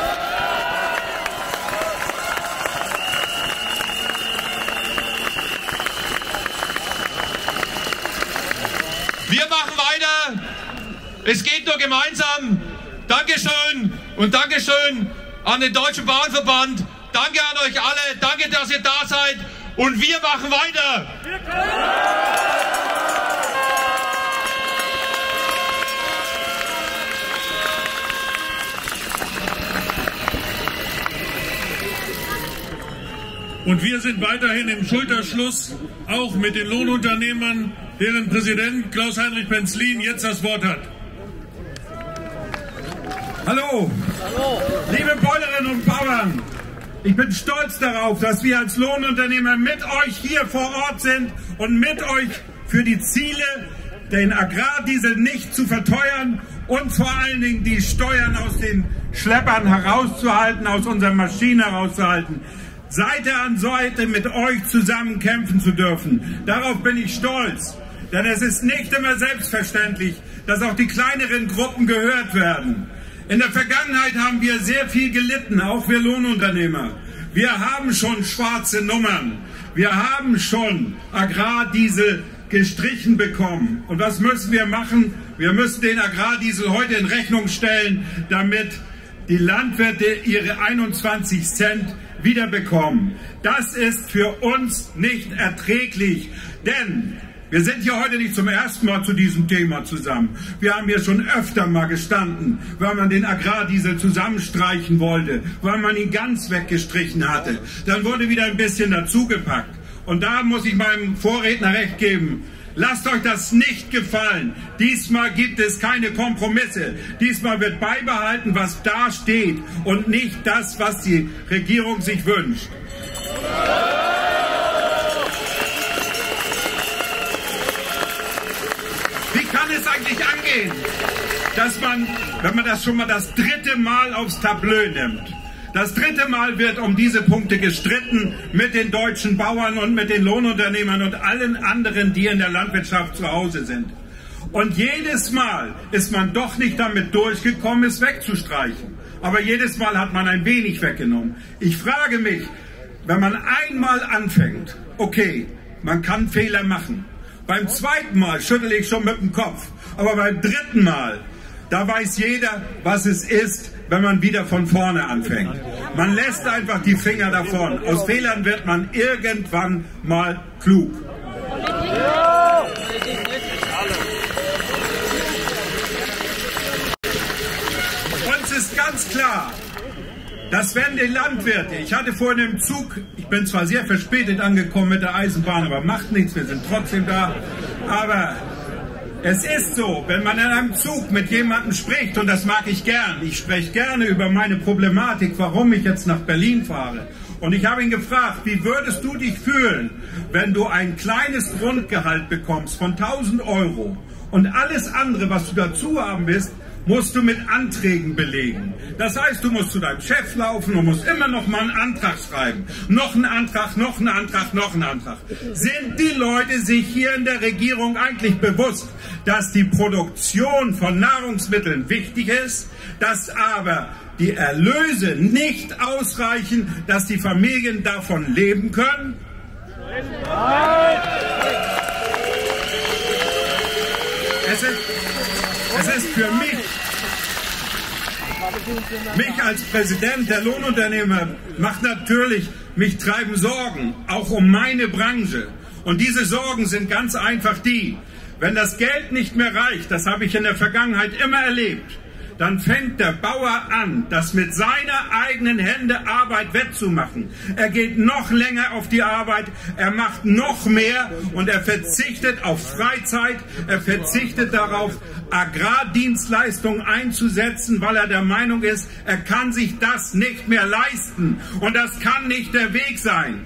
Wir machen weiter. Es geht nur gemeinsam. Dankeschön und Dankeschön an den Deutschen Bauernverband. Danke an euch alle. Danke, dass ihr da seid. Und wir machen weiter. Und wir sind weiterhin im Schulterschluss, auch mit den Lohnunternehmern, deren Präsident Klaus-Heinrich Penzlin jetzt das Wort hat. Hallo, liebe Bäuerinnen und Bauern, ich bin stolz darauf, dass wir als Lohnunternehmer mit euch hier vor Ort sind und mit euch für die Ziele, den Agrardiesel nicht zu verteuern und vor allen Dingen die Steuern aus den Schleppern herauszuhalten, aus unseren Maschinen herauszuhalten. Seite an Seite mit euch zusammen kämpfen zu dürfen. Darauf bin ich stolz, denn es ist nicht immer selbstverständlich, dass auch die kleineren Gruppen gehört werden. In der Vergangenheit haben wir sehr viel gelitten, auch wir Lohnunternehmer. Wir haben schon schwarze Nummern. Wir haben schon Agrardiesel gestrichen bekommen. Und was müssen wir machen? Wir müssen den Agrardiesel heute in Rechnung stellen, damit die Landwirte ihre 21 Cent wiederbekommen. Das ist für uns nicht erträglich, denn wir sind hier heute nicht zum ersten Mal zu diesem Thema zusammen. Wir haben hier schon öfter mal gestanden, weil man den Agrardiesel zusammenstreichen wollte, weil man ihn ganz weggestrichen hatte. Dann wurde wieder ein bisschen dazugepackt. Und da muss ich meinem Vorredner recht geben. Lasst euch das nicht gefallen. Diesmal gibt es keine Kompromisse. Diesmal wird beibehalten, was da steht und nicht das, was die Regierung sich wünscht. Wie kann es eigentlich angehen, dass man, wenn man das schon mal das dritte Mal aufs Tableau nimmt, das dritte Mal wird um diese Punkte gestritten mit den deutschen Bauern und mit den Lohnunternehmern und allen anderen, die in der Landwirtschaft zu Hause sind. Und jedes Mal ist man doch nicht damit durchgekommen, es wegzustreichen. Aber jedes Mal hat man ein wenig weggenommen. Ich frage mich, wenn man einmal anfängt, okay, man kann Fehler machen. Beim zweiten Mal schüttle ich schon mit dem Kopf. Aber beim dritten Mal, da weiß jeder, was es ist, wenn man wieder von vorne anfängt. Man lässt einfach die Finger davon. Aus Fehlern wird man irgendwann mal klug. Uns ist ganz klar, dass wenn die Landwirte, ich hatte vorhin im Zug, ich bin zwar sehr verspätet angekommen mit der Eisenbahn, aber macht nichts, wir sind trotzdem da, aber es ist so, wenn man in einem Zug mit jemandem spricht, und das mag ich gern, ich spreche gerne über meine Problematik, warum ich jetzt nach Berlin fahre. Und ich habe ihn gefragt, wie würdest du dich fühlen, wenn du ein kleines Grundgehalt bekommst von 1.000 € und alles andere, was du dazu haben willst, musst du mit Anträgen belegen. Das heißt, du musst zu deinem Chef laufen und musst immer noch mal einen Antrag schreiben. Noch einen Antrag, noch einen Antrag, noch einen Antrag. Sind die Leute sich hier in der Regierung eigentlich bewusst, dass die Produktion von Nahrungsmitteln wichtig ist, dass aber die Erlöse nicht ausreichen, dass die Familien davon leben können? Es ist für mich Mich als Präsident der Lohnunternehmer macht natürlich, mich treiben Sorgen, auch um meine Branche. Und diese Sorgen sind ganz einfach die: Wenn das Geld nicht mehr reicht, das habe ich in der Vergangenheit immer erlebt, dann fängt der Bauer an, das mit seiner eigenen Hände Arbeit wettzumachen. Er geht noch länger auf die Arbeit, er macht noch mehr und er verzichtet auf Freizeit, er verzichtet darauf, Agrardienstleistungen einzusetzen, weil er der Meinung ist, er kann sich das nicht mehr leisten. Und das kann nicht der Weg sein.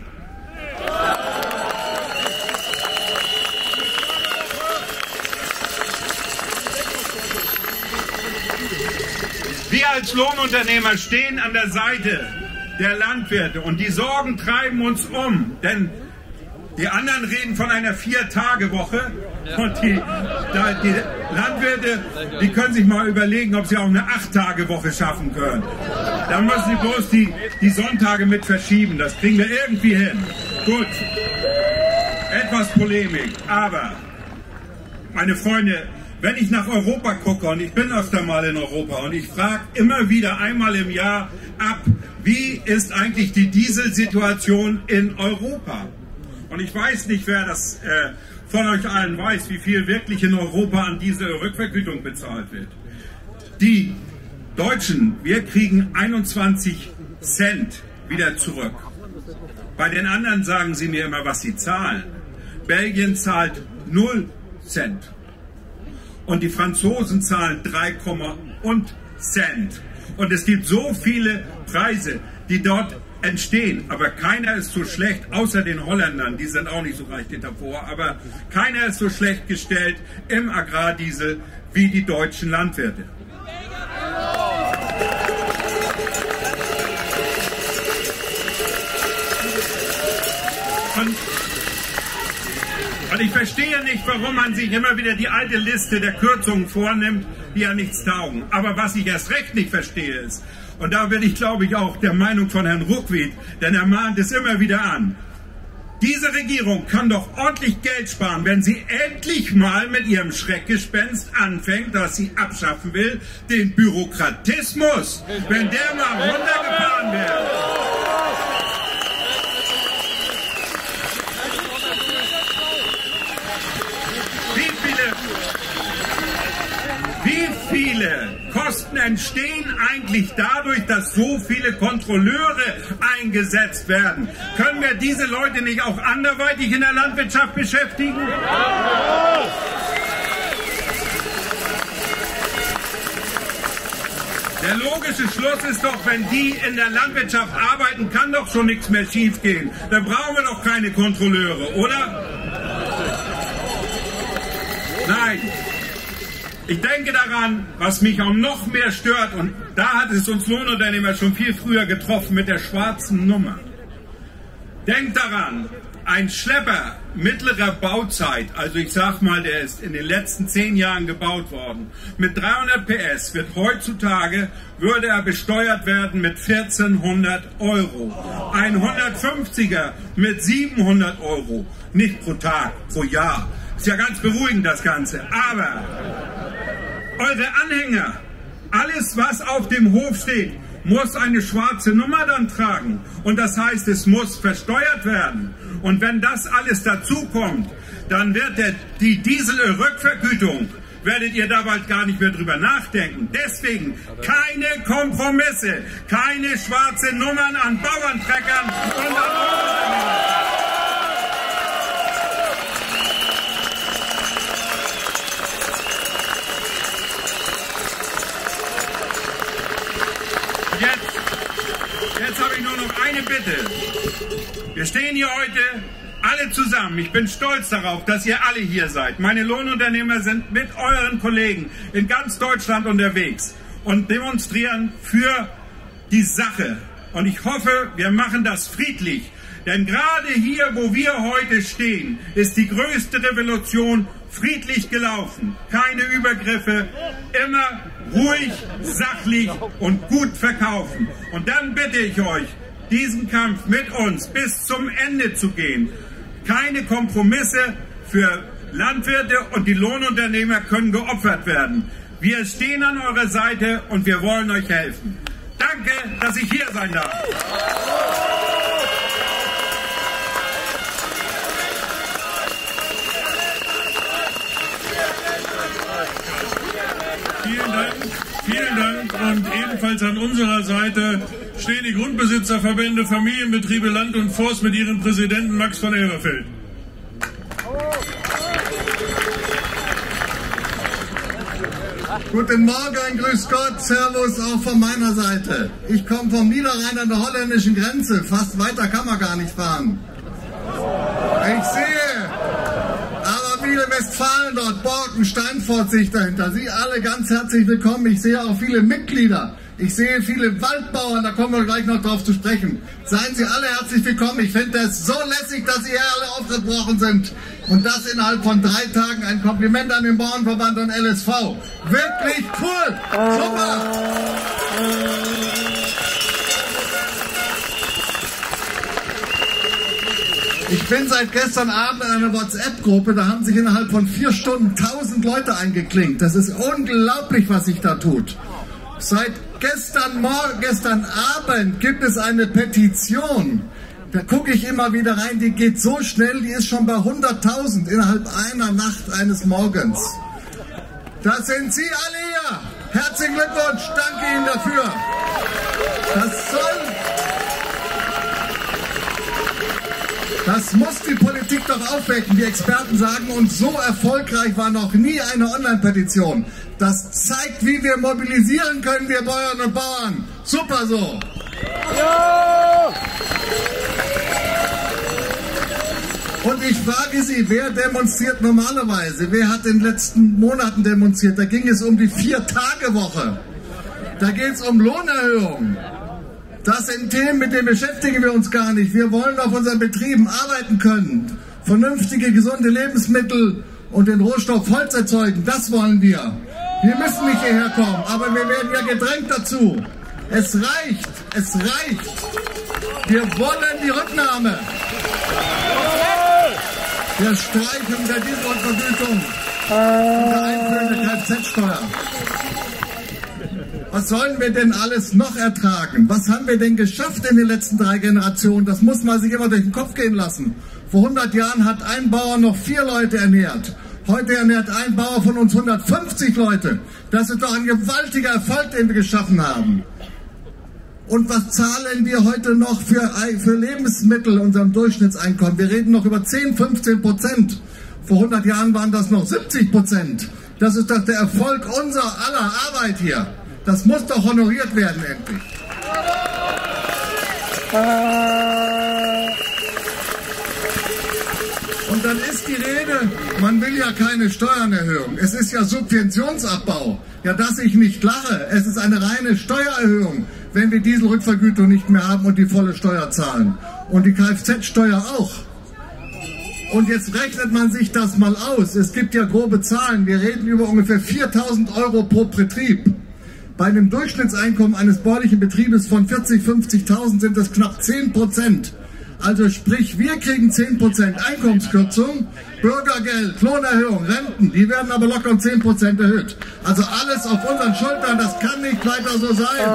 Wir als Lohnunternehmer stehen an der Seite der Landwirte und die Sorgen treiben uns um, denn die anderen reden von einer 4-Tage-Woche und die Landwirte, die können sich mal überlegen, ob sie auch eine 8-Tage-Woche schaffen können. Da müssen sie bloß die Sonntage mit verschieben, das kriegen wir irgendwie hin. Gut, etwas Polemik, aber meine Freunde, wenn ich nach Europa gucke, und ich bin öfter mal in Europa, und ich frage immer wieder einmal im Jahr ab, wie ist eigentlich die Dieselsituation in Europa? Und ich weiß nicht, wer das von euch allen weiß, wie viel wirklich in Europa an Dieselrückvergütung bezahlt wird. Die Deutschen, wir kriegen 21 Cent wieder zurück. Bei den anderen sagen sie mir immer, was sie zahlen. Belgien zahlt 0 Cent. Und die Franzosen zahlen 3, Cent. Und es gibt so viele Preise, die dort entstehen. Aber keiner ist so schlecht, außer den Holländern, die sind auch nicht so reich davor, aber keiner ist so schlecht gestellt im Agrardiesel wie die deutschen Landwirte. Und ich verstehe nicht, warum man sich immer wieder die alte Liste der Kürzungen vornimmt, die ja nichts taugen. Aber was ich erst recht nicht verstehe ist, und da bin ich, glaube ich, auch der Meinung von Herrn Ruckwied, denn er mahnt es immer wieder an, diese Regierung kann doch ordentlich Geld sparen, wenn sie endlich mal mit ihrem Schreckgespenst anfängt, das sie abschaffen will, den Bürokratismus, wenn der mal runtergefahren wird. Wie viele Kosten entstehen eigentlich dadurch, dass so viele Kontrolleure eingesetzt werden? Können wir diese Leute nicht auch anderweitig in der Landwirtschaft beschäftigen? Der logische Schluss ist doch, wenn die in der Landwirtschaft arbeiten, kann doch schon nichts mehr schief gehen. Dann brauchen wir doch keine Kontrolleure, oder? Nein. Ich denke daran, was mich auch noch mehr stört, und da hat es uns Lohnunternehmer schon viel früher getroffen mit der schwarzen Nummer. Denkt daran, ein Schlepper mittlerer Bauzeit, also ich sag mal, der ist in den letzten 10 Jahren gebaut worden, mit 300 PS wird heutzutage, würde er besteuert werden mit 1400 €. Ein 150er mit 700 €, nicht pro Tag, pro Jahr. Ist ja ganz beruhigend das Ganze, aber eure Anhänger, alles was auf dem Hof steht, muss eine schwarze Nummer dann tragen. Und das heißt, es muss versteuert werden. Und wenn das alles dazu kommt, dann wird die Dieselrückvergütung, werdet ihr da bald gar nicht mehr drüber nachdenken. Deswegen keine Kompromisse, keine schwarze Nummern an Bauerntreckern und an Jetzt habe ich nur noch eine Bitte. Wir stehen hier heute alle zusammen. Ich bin stolz darauf, dass ihr alle hier seid. Meine Lohnunternehmer sind mit euren Kollegen in ganz Deutschland unterwegs und demonstrieren für die Sache. Und ich hoffe, wir machen das friedlich. Denn gerade hier, wo wir heute stehen, ist die größte Revolution friedlich gelaufen. Keine Übergriffe, immer ruhig, sachlich und gut verkaufen. Und dann bitte ich euch, diesen Kampf mit uns bis zum Ende zu gehen. Keine Kompromisse für Landwirte und die Lohnunternehmer können geopfert werden. Wir stehen an eurer Seite und wir wollen euch helfen. Danke, dass ich hier sein darf. Vielen Dank und ebenfalls an unserer Seite stehen die Grundbesitzerverbände Familienbetriebe Land und Forst mit ihrem Präsidenten Max von Elberfeld. Guten Morgen, grüß Gott, Servus auch von meiner Seite. Ich komme vom Niederrhein an der holländischen Grenze, fast weiter kann man gar nicht fahren. Ich sehe aber viele Westfalen dort, Borken, Steinfurt sich dahinter. Sie alle ganz herzlich willkommen. Ich sehe auch viele Mitglieder. Ich sehe viele Waldbauern, da kommen wir gleich noch drauf zu sprechen. Seien Sie alle herzlich willkommen. Ich finde es so lässig, dass Sie hier alle aufgebrochen sind. Und das innerhalb von 3 Tagen. Ein Kompliment an den Bauernverband und LSV. Wirklich cool. Super. Ich bin seit gestern Abend in einer WhatsApp-Gruppe, da haben sich innerhalb von 4 Stunden 1000 Leute eingeklinkt. Das ist unglaublich, was sich da tut. Seit gestern Abend gibt es eine Petition. Da gucke ich immer wieder rein, die geht so schnell, die ist schon bei 100.000 innerhalb einer Nacht eines Morgens. Da sind Sie alle hier. Herzlichen Glückwunsch, danke Ihnen dafür. Das muss die Politik doch aufwecken. Die Experten sagen uns, so erfolgreich war noch nie eine Online-Petition. Das zeigt, wie wir mobilisieren können, wir Bäuerinnen und Bauern. Super so. Ja! Und ich frage Sie, wer demonstriert normalerweise? Wer hat in den letzten Monaten demonstriert? Da ging es um die 4-Tage-Woche. Da geht es um Lohnerhöhung. Das sind Themen, mit denen beschäftigen wir uns gar nicht. Wir wollen auf unseren Betrieben arbeiten können. Vernünftige, gesunde Lebensmittel und den Rohstoff Holz erzeugen. Das wollen wir. Wir müssen nicht hierher kommen, aber wir werden ja gedrängt dazu. Es reicht. Es reicht. Wir wollen die Rücknahme. Der Streichung der Dieselvergütung und der Einführung der Kfz-Steuer. Was sollen wir denn alles noch ertragen? Was haben wir denn geschafft in den letzten 3 Generationen? Das muss man sich immer durch den Kopf gehen lassen. Vor 100 Jahren hat ein Bauer noch 4 Leute ernährt. Heute ernährt ein Bauer von uns 150 Leute. Das ist doch ein gewaltiger Erfolg, den wir geschaffen haben. Und was zahlen wir heute noch für Lebensmittel, unserem Durchschnittseinkommen? Wir reden noch über 10-15%. Vor 100 Jahren waren das noch 70%. Das ist doch der Erfolg unserer aller Arbeit hier. Das muss doch honoriert werden endlich. Und dann ist die Rede, man will ja keine Steuern erhöhen. Es ist ja Subventionsabbau. Ja, dass ich nicht lache. Es ist eine reine Steuererhöhung, wenn wir Dieselrückvergütung nicht mehr haben und die volle Steuer zahlen. Und die Kfz-Steuer auch. Und jetzt rechnet man sich das mal aus. Es gibt ja grobe Zahlen. Wir reden über ungefähr 4.000 € pro Betrieb. Bei einem Durchschnittseinkommen eines bäuerlichen Betriebes von 40.000, 50.000 sind das knapp 10%. Also sprich, wir kriegen 10% Einkommenskürzung, Bürgergeld, Lohnerhöhung, Renten, die werden aber locker um 10% erhöht. Also alles auf unseren Schultern, das kann nicht weiter so sein.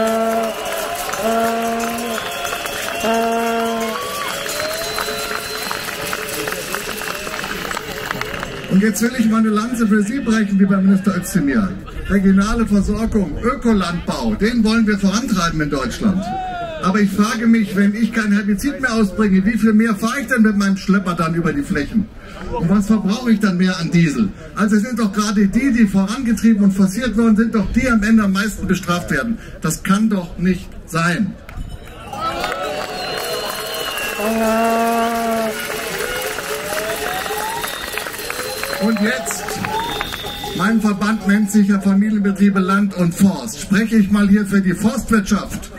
Und jetzt will ich mal eine Lanze für Sie brechen, wie beim Minister Özdemir. Regionale Versorgung, Ökolandbau, den wollen wir vorantreiben in Deutschland. Aber ich frage mich, wenn ich kein Herbizid mehr ausbringe, wie viel mehr fahre ich denn mit meinem Schlepper dann über die Flächen? Und was verbrauche ich dann mehr an Diesel? Also es sind doch gerade die vorangetrieben und forciert worden sind, doch die am Ende am meisten bestraft werden. Das kann doch nicht sein. Und jetzt, mein Verband nennt sich ja Familienbetriebe Land und Forst. Spreche ich mal hier für die Forstwirtschaft.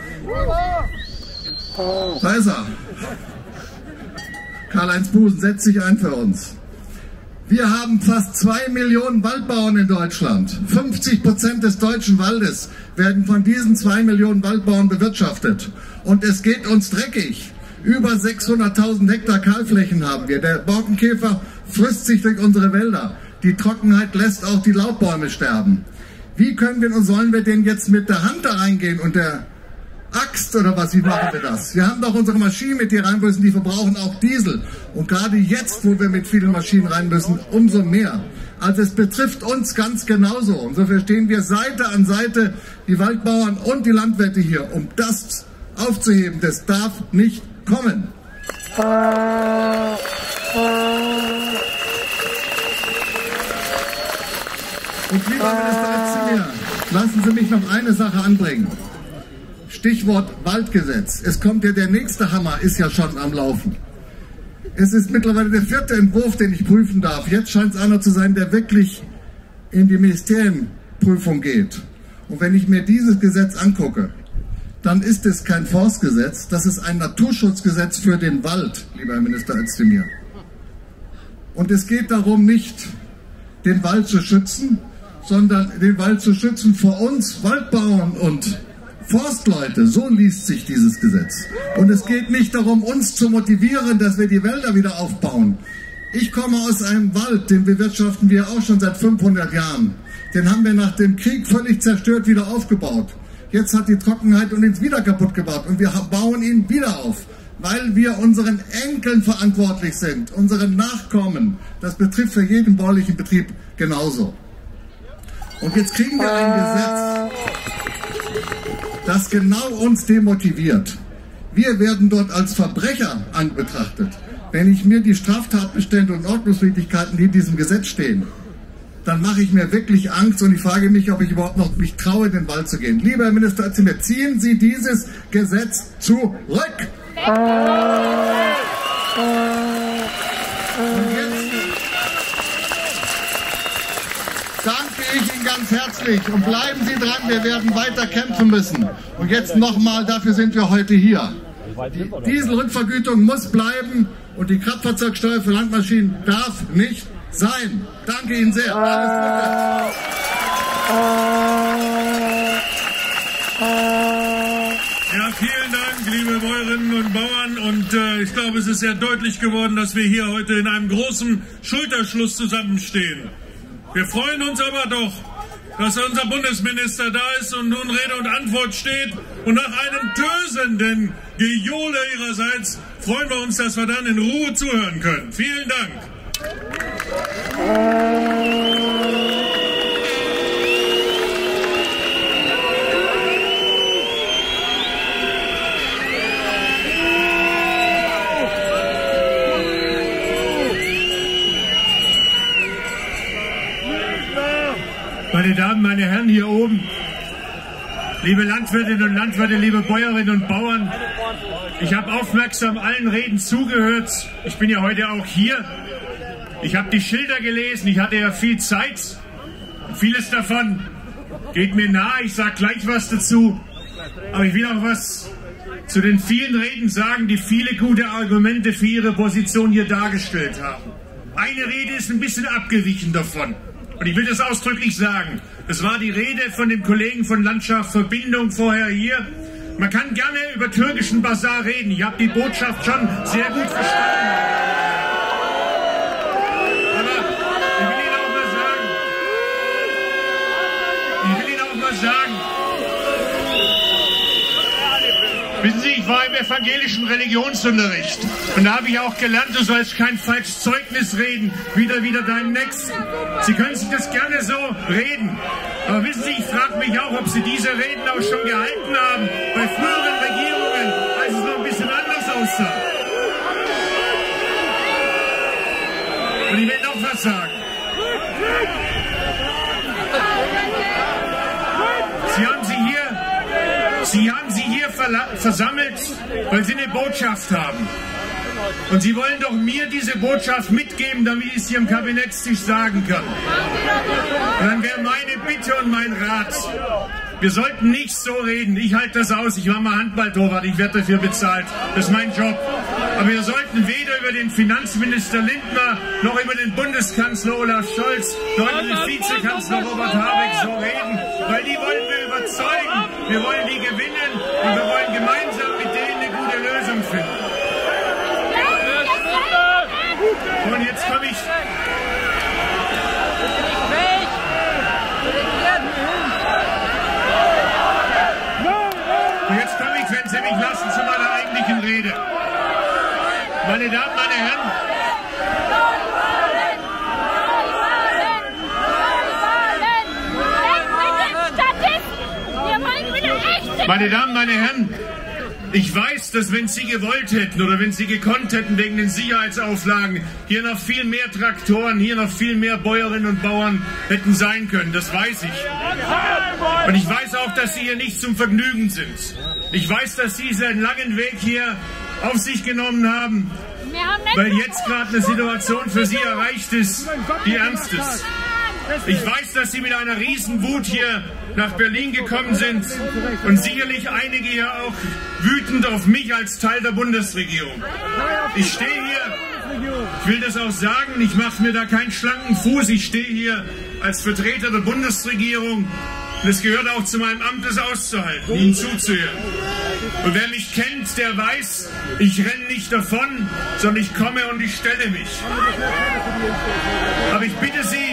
Da ist er. Karl-Heinz Busen, setzt sich ein für uns. Wir haben fast 2 Millionen Waldbauern in Deutschland. 50% des deutschen Waldes werden von diesen 2 Millionen Waldbauern bewirtschaftet. Und es geht uns dreckig. Über 600.000 Hektar Kahlflächen haben wir. Der Borkenkäfer frisst sich durch unsere Wälder. Die Trockenheit lässt auch die Laubbäume sterben. Wie können wir und sollen wir denn jetzt mit der Hand da reingehen und der Axt oder was, wie machen wir das? Wir haben doch unsere Maschinen, mit denen rein müssen, die verbrauchen auch Diesel. Und gerade jetzt, wo wir mit vielen Maschinen rein müssen, umso mehr. Also es betrifft uns ganz genauso. Und so verstehen wir Seite an Seite die Waldbauern und die Landwirte hier, um das aufzuheben. Das darf nicht kommen. Und lieber Minister Özdemir, lassen Sie mich noch eine Sache anbringen. Stichwort Waldgesetz. Es kommt ja der nächste Hammer, ist ja schon am Laufen. Es ist mittlerweile der 4. Entwurf, den ich prüfen darf. Jetzt scheint es einer zu sein, der wirklich in die Ministerienprüfung geht. Und wenn ich mir dieses Gesetz angucke, dann ist es kein Forstgesetz, das ist ein Naturschutzgesetz für den Wald, lieber Herr Minister Özdemir. Und es geht darum, nicht den Wald zu schützen, sondern den Wald zu schützen vor uns Waldbauern und Forstleute. So liest sich dieses Gesetz. Und es geht nicht darum, uns zu motivieren, dass wir die Wälder wieder aufbauen. Ich komme aus einem Wald, den bewirtschaften wir auch schon seit 500 Jahren. Den haben wir nach dem Krieg völlig zerstört wieder aufgebaut. Jetzt hat die Trockenheit uns wieder kaputt gebaut und wir bauen ihn wieder auf, weil wir unseren Enkeln verantwortlich sind, unseren Nachkommen. Das betrifft für jeden baulichen Betrieb genauso. Und jetzt kriegen wir ein Gesetz, das genau uns demotiviert. Wir werden dort als Verbrecher anbetrachtet. Wenn ich mir die Straftatbestände und Ordnungswidrigkeiten, die in diesem Gesetz stehen, dann mache ich mir wirklich Angst und ich frage mich, ob ich überhaupt noch mich traue, in den Wald zu gehen. Lieber Herr Minister Özdemir, ziehen Sie dieses Gesetz zurück. Und jetzt danke ich Ihnen ganz herzlich und bleiben Sie dran, wir werden weiter kämpfen müssen. Und jetzt nochmal, dafür sind wir heute hier. Die Dieselrückvergütung muss bleiben und die Kraftfahrzeugsteuer für Landmaschinen darf nicht sein. Danke Ihnen sehr. Alles Gute. Ja, vielen Dank, liebe Bäuerinnen und Bauern. Und ich glaube, es ist sehr deutlich geworden, dass wir hier heute in einem großen Schulterschluss zusammenstehen. Wir freuen uns aber doch, dass unser Bundesminister da ist und nun Rede und Antwort steht. Und nach einem tösenden Gejohle ihrerseits freuen wir uns, dass wir dann in Ruhe zuhören können. Vielen Dank. Meine Damen, meine Herren hier oben, liebe Landwirtinnen und Landwirte, liebe Bäuerinnen und Bauern, ich habe aufmerksam allen Reden zugehört. Ich bin ja heute auch hier. Ich habe die Schilder gelesen, ich hatte ja viel Zeit. Vieles davon geht mir nahe, ich sage gleich was dazu. Aber ich will auch was zu den vielen Reden sagen, die viele gute Argumente für ihre Position hier dargestellt haben. Eine Rede ist ein bisschen abgewichen davon. Und ich will das ausdrücklich sagen. Das war die Rede von dem Kollegen von Landschaft Verbindung vorher hier. Man kann gerne über türkischen Basar reden. Ich habe die Botschaft schon sehr gut verstanden. Aber ich will Ihnen auch mal sagen, wissen Sie, ich war im evangelischen Religionsunterricht und da habe ich auch gelernt, du sollst kein falsches Zeugnis reden, wieder deinen Nächsten. Sie können sich das gerne so reden, aber wissen Sie, ich frage mich auch, ob Sie diese Reden auch schon gehalten haben bei früheren Regierungen, als es noch ein bisschen anders aussah. Und ich will noch was sagen. Sie haben sie hier versammelt, weil Sie eine Botschaft haben. Und Sie wollen doch mir diese Botschaft mitgeben, damit ich es hier im Kabinettstisch sagen kann. Und dann wäre meine Bitte und mein Rat, wir sollten nicht so reden. Ich halte das aus, ich war mal Handballtorwart, ich werde dafür bezahlt. Das ist mein Job. Aber wir sollten weder über den Finanzminister Lindner, noch über den Bundeskanzler Olaf Scholz, noch über den Vizekanzler Robert Habeck so reden, weil die wollen wir überzeugen. Wir wollen die gewinnen und wir wollen gemeinsam mit denen eine gute Lösung finden. Und jetzt komme ich... mich lassen zu meiner eigentlichen Rede. Meine Damen, meine Herren, meine Herren, ich weiß, dass wenn Sie gewollt hätten oder wenn Sie gekonnt hätten wegen den Sicherheitsauflagen, hier noch viel mehr Traktoren, hier noch viel mehr Bäuerinnen und Bauern hätten sein können. Das weiß ich. Und ich weiß auch, dass Sie hier nicht zum Vergnügen sind. Ich weiß, dass Sie diesen langen Weg hier auf sich genommen haben, weil jetzt gerade eine Situation für Sie erreicht ist, die ernst ist. Ich weiß, dass Sie mit einer Riesenwut hier nach Berlin gekommen sind und sicherlich einige hier auch wütend auf mich als Teil der Bundesregierung. Ich stehe hier, ich will das auch sagen, ich mache mir da keinen schlanken Fuß, ich stehe hier als Vertreter der Bundesregierung und es gehört auch zu meinem Amt, das auszuhalten, Ihnen zuzuhören. Und wer mich kennt, der weiß, ich renne nicht davon, sondern ich komme und ich stelle mich. Aber ich bitte Sie,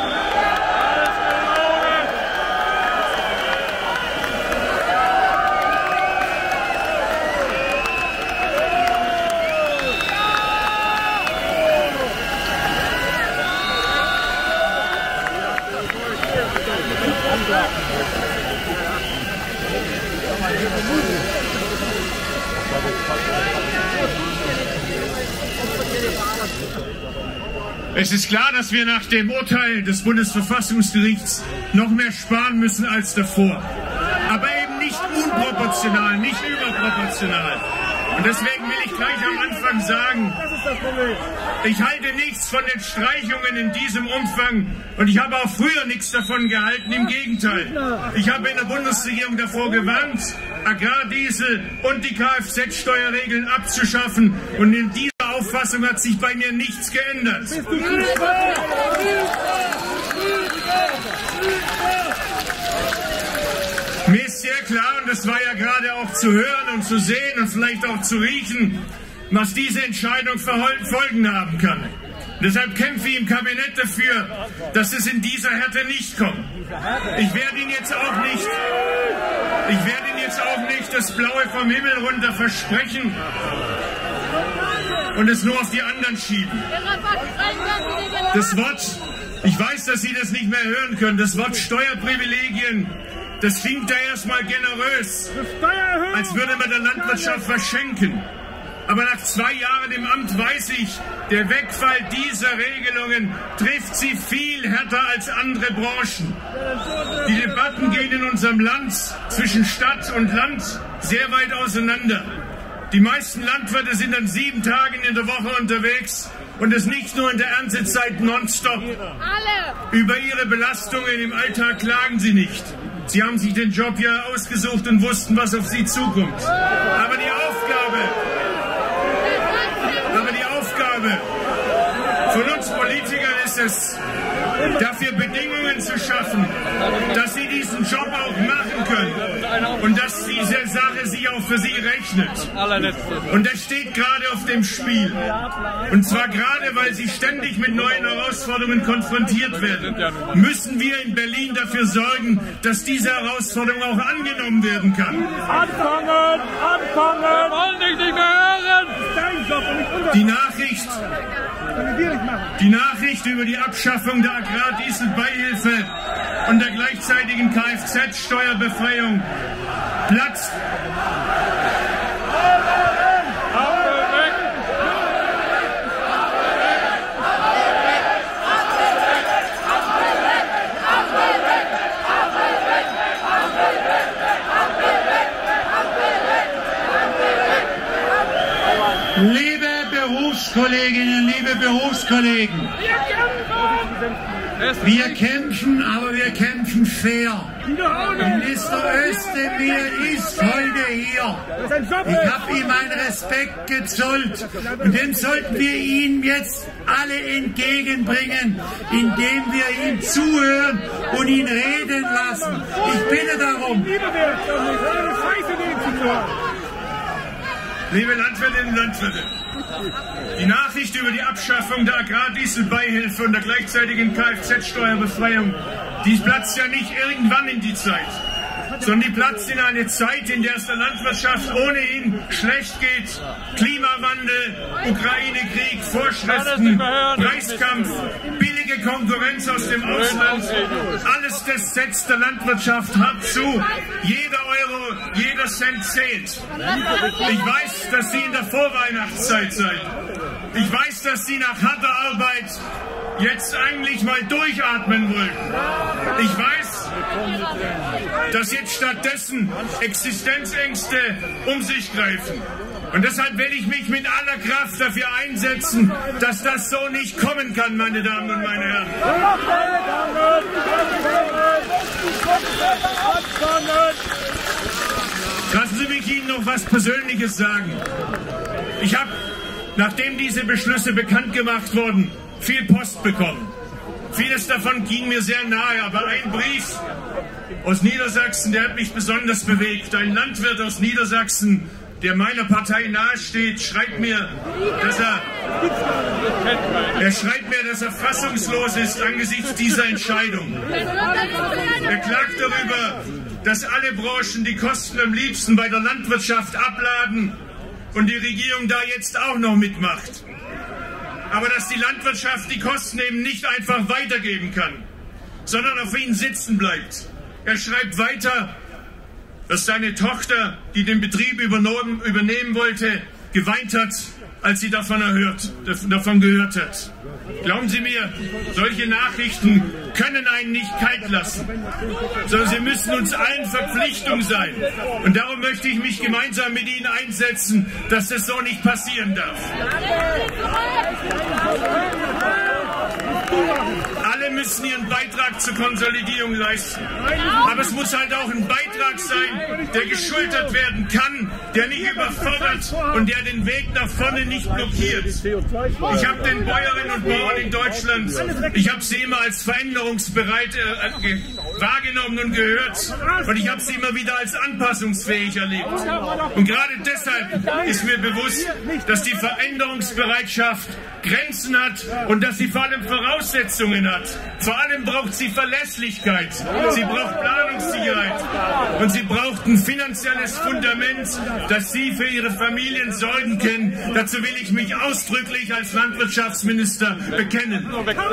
es ist klar, dass wir nach dem Urteil des Bundesverfassungsgerichts noch mehr sparen müssen als davor. Aber eben nicht unproportional, nicht überproportional. Und deswegen will ich gleich am Anfang sagen, ich halte nichts von den Streichungen in diesem Umfang und ich habe auch früher nichts davon gehalten, im Gegenteil. Ich habe in der Bundesregierung davor gewarnt, Agrardiesel und die Kfz-Steuerregeln abzuschaffen und in dieser Auffassung hat sich bei mir nichts geändert. Mir ist sehr klar, und das war ja gerade auch zu hören und zu sehen und vielleicht auch zu riechen, was diese Entscheidung für Folgen haben kann. Und deshalb kämpfe ich im Kabinett dafür, dass es in dieser Härte nicht kommt. Ich werde Ihnen jetzt auch nicht das Blaue vom Himmel runter versprechen und es nur auf die anderen schieben. Das Wort, ich weiß, dass Sie das nicht mehr hören können, das Wort Steuerprivilegien, das klingt ja erstmal generös, als würde man der Landwirtschaft was schenken. Aber nach 2 Jahren im Amt weiß ich, der Wegfall dieser Regelungen trifft sie viel härter als andere Branchen. Die Debatten gehen in unserem Land zwischen Stadt und Land sehr weit auseinander. Die meisten Landwirte sind an 7 Tagen in der Woche unterwegs und es nicht nur in der Erntezeit nonstop. Über ihre Belastungen im Alltag klagen sie nicht. Sie haben sich den Job ja ausgesucht und wussten, was auf sie zukommt. Aber die Aufgabe von uns Politikern ist es, dafür Bedingungen zu schaffen, dass sie diesen Job auch machen können und dass diese Sache sich auch für sie rechnet. Und das steht gerade auf dem Spiel. Und zwar gerade, weil sie ständig mit neuen Herausforderungen konfrontiert werden, müssen wir in Berlin dafür sorgen, dass diese Herausforderung auch angenommen werden kann. Anfangen! Wir wollen dich nicht mehr hören! Die Nachricht über die Abschaffung der Agrardieselbeihilfe und der gleichzeitigen Kfz-Steuerbefreiung platzt. Liebe Berufskolleginnen, liebe Berufskollegen, wir kämpfen, aber wir kämpfen fair. Minister Özdemir ist heute hier. Ich habe ihm meinen Respekt gezollt und den sollten wir ihm jetzt alle entgegenbringen, indem wir ihm zuhören und ihn reden lassen. Ich bitte darum. Liebe Landwirtinnen und Landwirte, die Nachricht über die Abschaffung der Agrardieselbeihilfe und der gleichzeitigen Kfz-Steuerbefreiung, die platzt ja nicht irgendwann in die Zeit, sondern die platzt in eine Zeit, in der es der Landwirtschaft ohnehin schlecht geht. Klimawandel, Ukraine-Krieg, Vorschriften, Preiskampf, billige Konkurrenz aus dem Ausland. Alles das setzt der Landwirtschaft hart zu. Jeder Euro, jeder Cent zählt. Ich weiß, dass Sie in der Vorweihnachtszeit seid. Ich weiß, dass Sie nach harter Arbeit jetzt eigentlich mal durchatmen wollten. Ich weiß, dass jetzt stattdessen Existenzängste um sich greifen. Und deshalb will ich mich mit aller Kraft dafür einsetzen, dass das so nicht kommen kann, meine Damen und meine Herren. Lassen Sie mich Ihnen noch was Persönliches sagen. Ich habe, nachdem diese Beschlüsse bekannt gemacht wurden, viel Post bekommen. Vieles davon ging mir sehr nahe, aber ein Brief aus Niedersachsen, der hat mich besonders bewegt. Ein Landwirt aus Niedersachsen, der meiner Partei nahesteht, schreibt mir, dass er fassungslos ist angesichts dieser Entscheidung. Er klagt darüber, dass alle Branchen die Kosten am liebsten bei der Landwirtschaft abladen und die Regierung da jetzt auch noch mitmacht. Aber dass die Landwirtschaft die Kosten eben nicht einfach weitergeben kann, sondern auf ihnen sitzen bleibt. Er schreibt weiter, dass seine Tochter, die den Betrieb übernehmen wollte, geweint hat, als sie davon gehört hat. Glauben Sie mir, solche Nachrichten können einen nicht kalt lassen, sondern sie müssen uns allen Verpflichtung sein. Und darum möchte ich mich gemeinsam mit Ihnen einsetzen, dass das so nicht passieren darf. Alle müssen ihren Beitrag zur Konsolidierung leisten. Aber es muss halt auch ein Beitrag sein, der geschultert werden kann, der nicht überfordert und der den Weg nach vorne nicht blockiert. Ich habe den Bäuerinnen und Bauern in Deutschland, ich habe sie immer als veränderungsbereit wahrgenommen und gehört. Und ich habe sie immer wieder als anpassungsfähig erlebt. Und gerade deshalb ist mir bewusst, dass die Veränderungsbereitschaft Grenzen hat und dass sie vor allem Voraussetzungen hat. Vor allem braucht sie Verlässlichkeit, sie braucht Planungssicherheit und sie braucht ein finanzielles Fundament, dass sie für ihre Familien sorgen können. Dazu will ich mich ausdrücklich als Landwirtschaftsminister bekennen.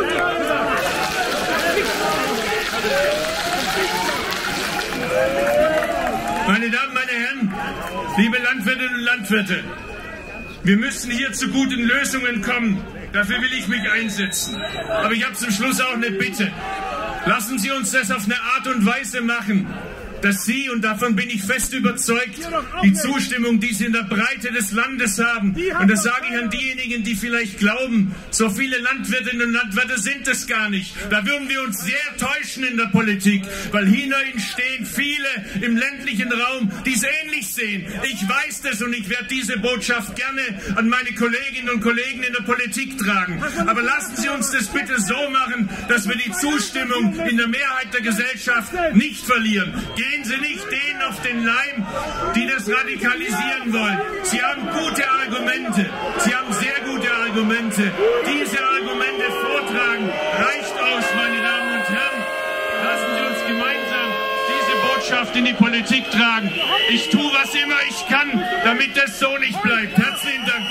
Meine Damen, meine Herren, liebe Landwirtinnen und Landwirte, wir müssen hier zu guten Lösungen kommen. Dafür will ich mich einsetzen. Aber ich habe zum Schluss auch eine Bitte. Lassen Sie uns das auf eine Art und Weise machen, dass Sie, und davon bin ich fest überzeugt, die Zustimmung, die Sie in der Breite des Landes haben, und das sage ich an diejenigen, die vielleicht glauben, so viele Landwirtinnen und Landwirte sind es gar nicht. Da würden wir uns sehr täuschen in der Politik, weil hinein stehen viele im ländlichen Raum, die es ähnlich sehen. Ich weiß das und ich werde diese Botschaft gerne an meine Kolleginnen und Kollegen in der Politik tragen. Aber lassen Sie uns das bitte so machen, dass wir die Zustimmung in der Mehrheit der Gesellschaft nicht verlieren. Gehen Sie nicht denen auf den Leim, die das radikalisieren wollen. Sie haben gute Argumente. Sie haben sehr gute Argumente. Diese Argumente vortragen reicht aus, meine Damen und Herren. Lassen Sie uns gemeinsam diese Botschaft in die Politik tragen. Ich tue, was immer ich kann, damit das so nicht bleibt. Herzlichen Dank.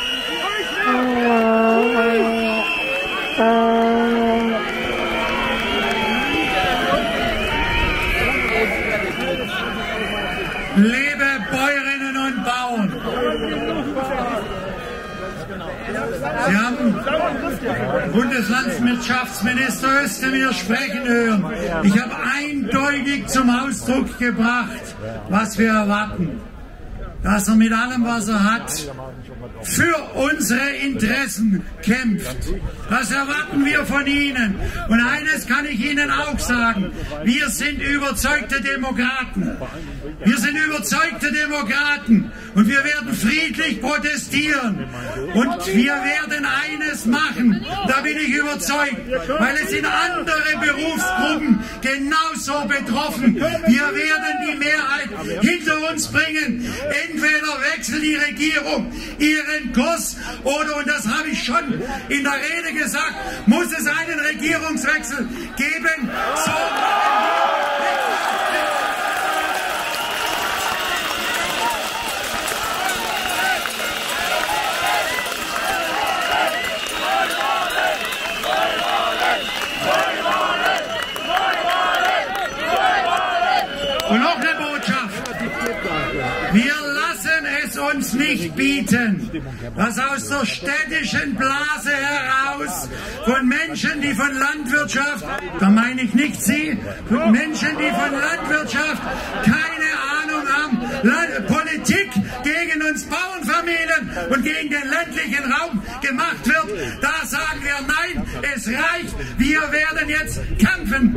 Liebe Bäuerinnen und Bauern, Sie haben Bundeslandwirtschaftsminister Özdemir sprechen hören. Ich habe eindeutig zum Ausdruck gebracht, was wir erwarten. Dass er mit allem, was er hat, für unsere Interessen kämpft. Das erwarten wir von Ihnen. Und eines kann ich Ihnen auch sagen. Wir sind überzeugte Demokraten. Wir sind überzeugte Demokraten. Und wir werden friedlich protestieren. Und wir werden eines machen. Da bin ich überzeugt. Weil es sind andere Berufsgruppen genauso betroffen. Wir werden die Mehrheit hinter uns bringen. Entweder wechselt die Regierung ihren Kurs oder, und das habe ich schon in der Rede gesagt, muss es einen Regierungswechsel geben. So nicht bieten, was aus der städtischen Blase heraus von Menschen, die von Landwirtschaft, da meine ich nicht Sie, von Menschen, die von Landwirtschaft keine Ahnung haben, Politik gegen uns Bauernfamilien und gegen den ländlichen Raum gemacht wird. Da sagen wir nein, es reicht, wir werden jetzt kämpfen.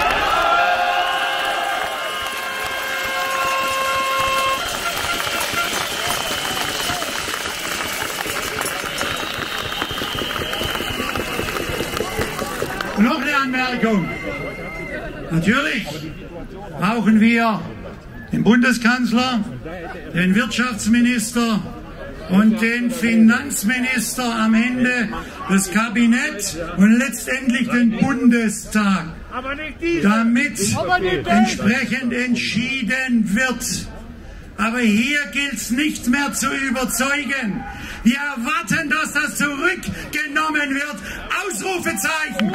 Noch eine Anmerkung. Natürlich brauchen wir den Bundeskanzler, den Wirtschaftsminister und den Finanzminister am Ende, das Kabinett und letztendlich den Bundestag, damit entsprechend entschieden wird. Aber hier gilt es nicht mehr zu überzeugen. Wir erwarten, dass das zurückgenommen wird. Ausrufezeichen!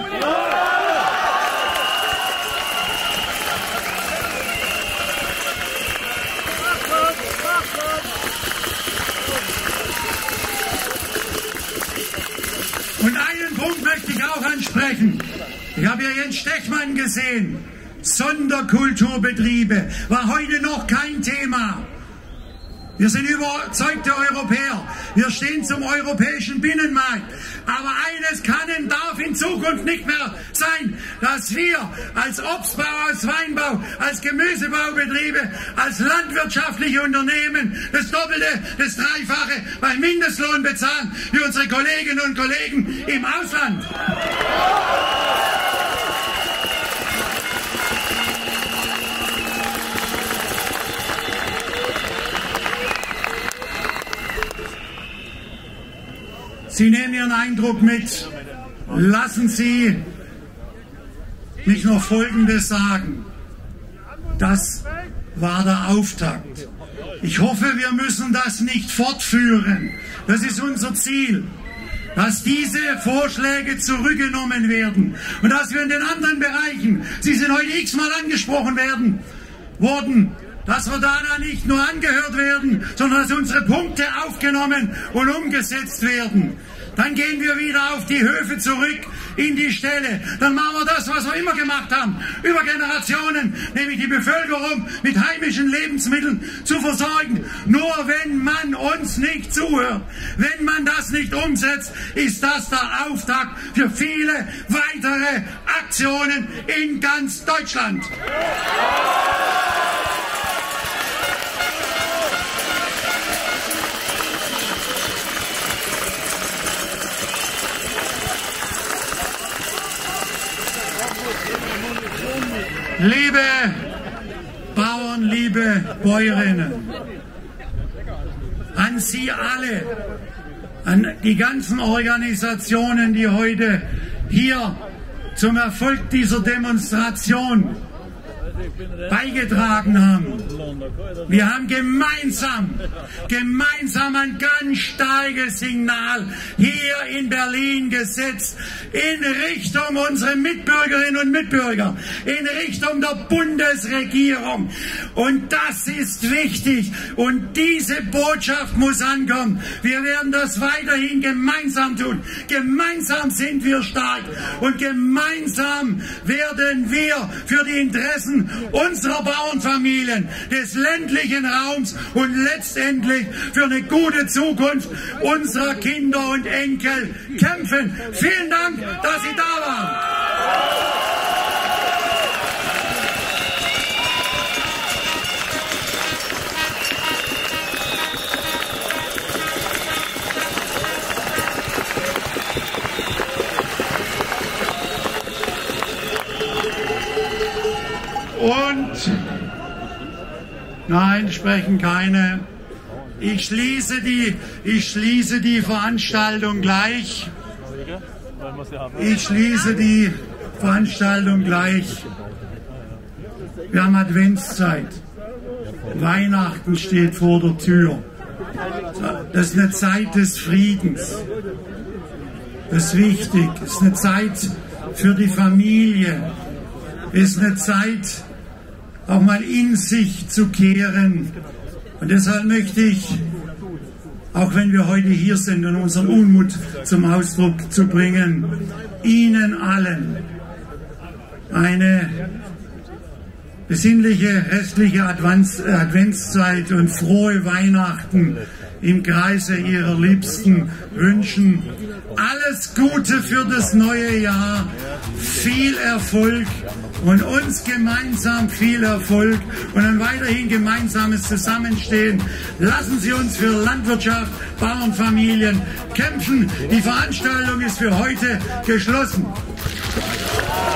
Und einen Punkt möchte ich auch ansprechen. Ich habe ja Jens Stechmann gesehen. Sonderkulturbetriebe war heute noch kein Thema. Wir sind überzeugte Europäer. Wir stehen zum europäischen Binnenmarkt. Aber eines kann und darf in Zukunft nicht mehr sein, dass wir als Obstbau, als Weinbau, als Gemüsebaubetriebe, als landwirtschaftliche Unternehmen das Doppelte, das Dreifache beim Mindestlohn bezahlen wie unsere Kolleginnen und Kollegen im Ausland. Sie nehmen Ihren Eindruck mit. Lassen Sie mich noch Folgendes sagen. Das war der Auftakt. Ich hoffe, wir müssen das nicht fortführen. Das ist unser Ziel. Dass diese Vorschläge zurückgenommen werden und dass wir in den anderen Bereichen, Sie sind heute x-mal angesprochen worden, dass wir da nicht nur angehört werden, sondern dass unsere Punkte aufgenommen und umgesetzt werden. Dann gehen wir wieder auf die Höfe zurück, in die Ställe. Dann machen wir das, was wir immer gemacht haben, über Generationen, nämlich die Bevölkerung mit heimischen Lebensmitteln zu versorgen. Nur wenn man uns nicht zuhört, wenn man das nicht umsetzt, ist das der Auftakt für viele weitere Aktionen in ganz Deutschland. Liebe Bauern, liebe Bäuerinnen, an Sie alle, an die ganzen Organisationen, die heute hier zum Erfolg dieser Demonstration beigetragen haben. Wir haben gemeinsam ein ganz starkes Signal hier in Berlin gesetzt, in Richtung unserer Mitbürgerinnen und Mitbürger, in Richtung der Bundesregierung. Und das ist wichtig und diese Botschaft muss ankommen. Wir werden das weiterhin gemeinsam tun. Gemeinsam sind wir stark und gemeinsam werden wir für die Interessen unserer Bauernfamilien, des ländlichen Raums und letztendlich für eine gute Zukunft unserer Kinder und Enkel kämpfen. Vielen Dank, dass Sie da waren. Und nein, sprechen keine. Ich schließe die Veranstaltung gleich. Ich schließe die Veranstaltung gleich. Wir haben Adventszeit. Weihnachten steht vor der Tür. Das ist eine Zeit des Friedens. Das ist wichtig. Das ist eine Zeit für die Familie. Das ist eine Zeit, auch mal in sich zu kehren. Und deshalb möchte ich auch wenn wir heute hier sind, um unseren Unmut zum Ausdruck zu bringen, Ihnen allen eine besinnliche restliche Adventszeit und frohe Weihnachten im Kreise Ihrer Liebsten wünschen. Alles Gute für das neue Jahr, viel Erfolg und uns gemeinsam viel Erfolg und ein weiterhin gemeinsames Zusammenstehen. Lassen Sie uns für Landwirtschaft, Bauernfamilien kämpfen. Die Veranstaltung ist für heute geschlossen.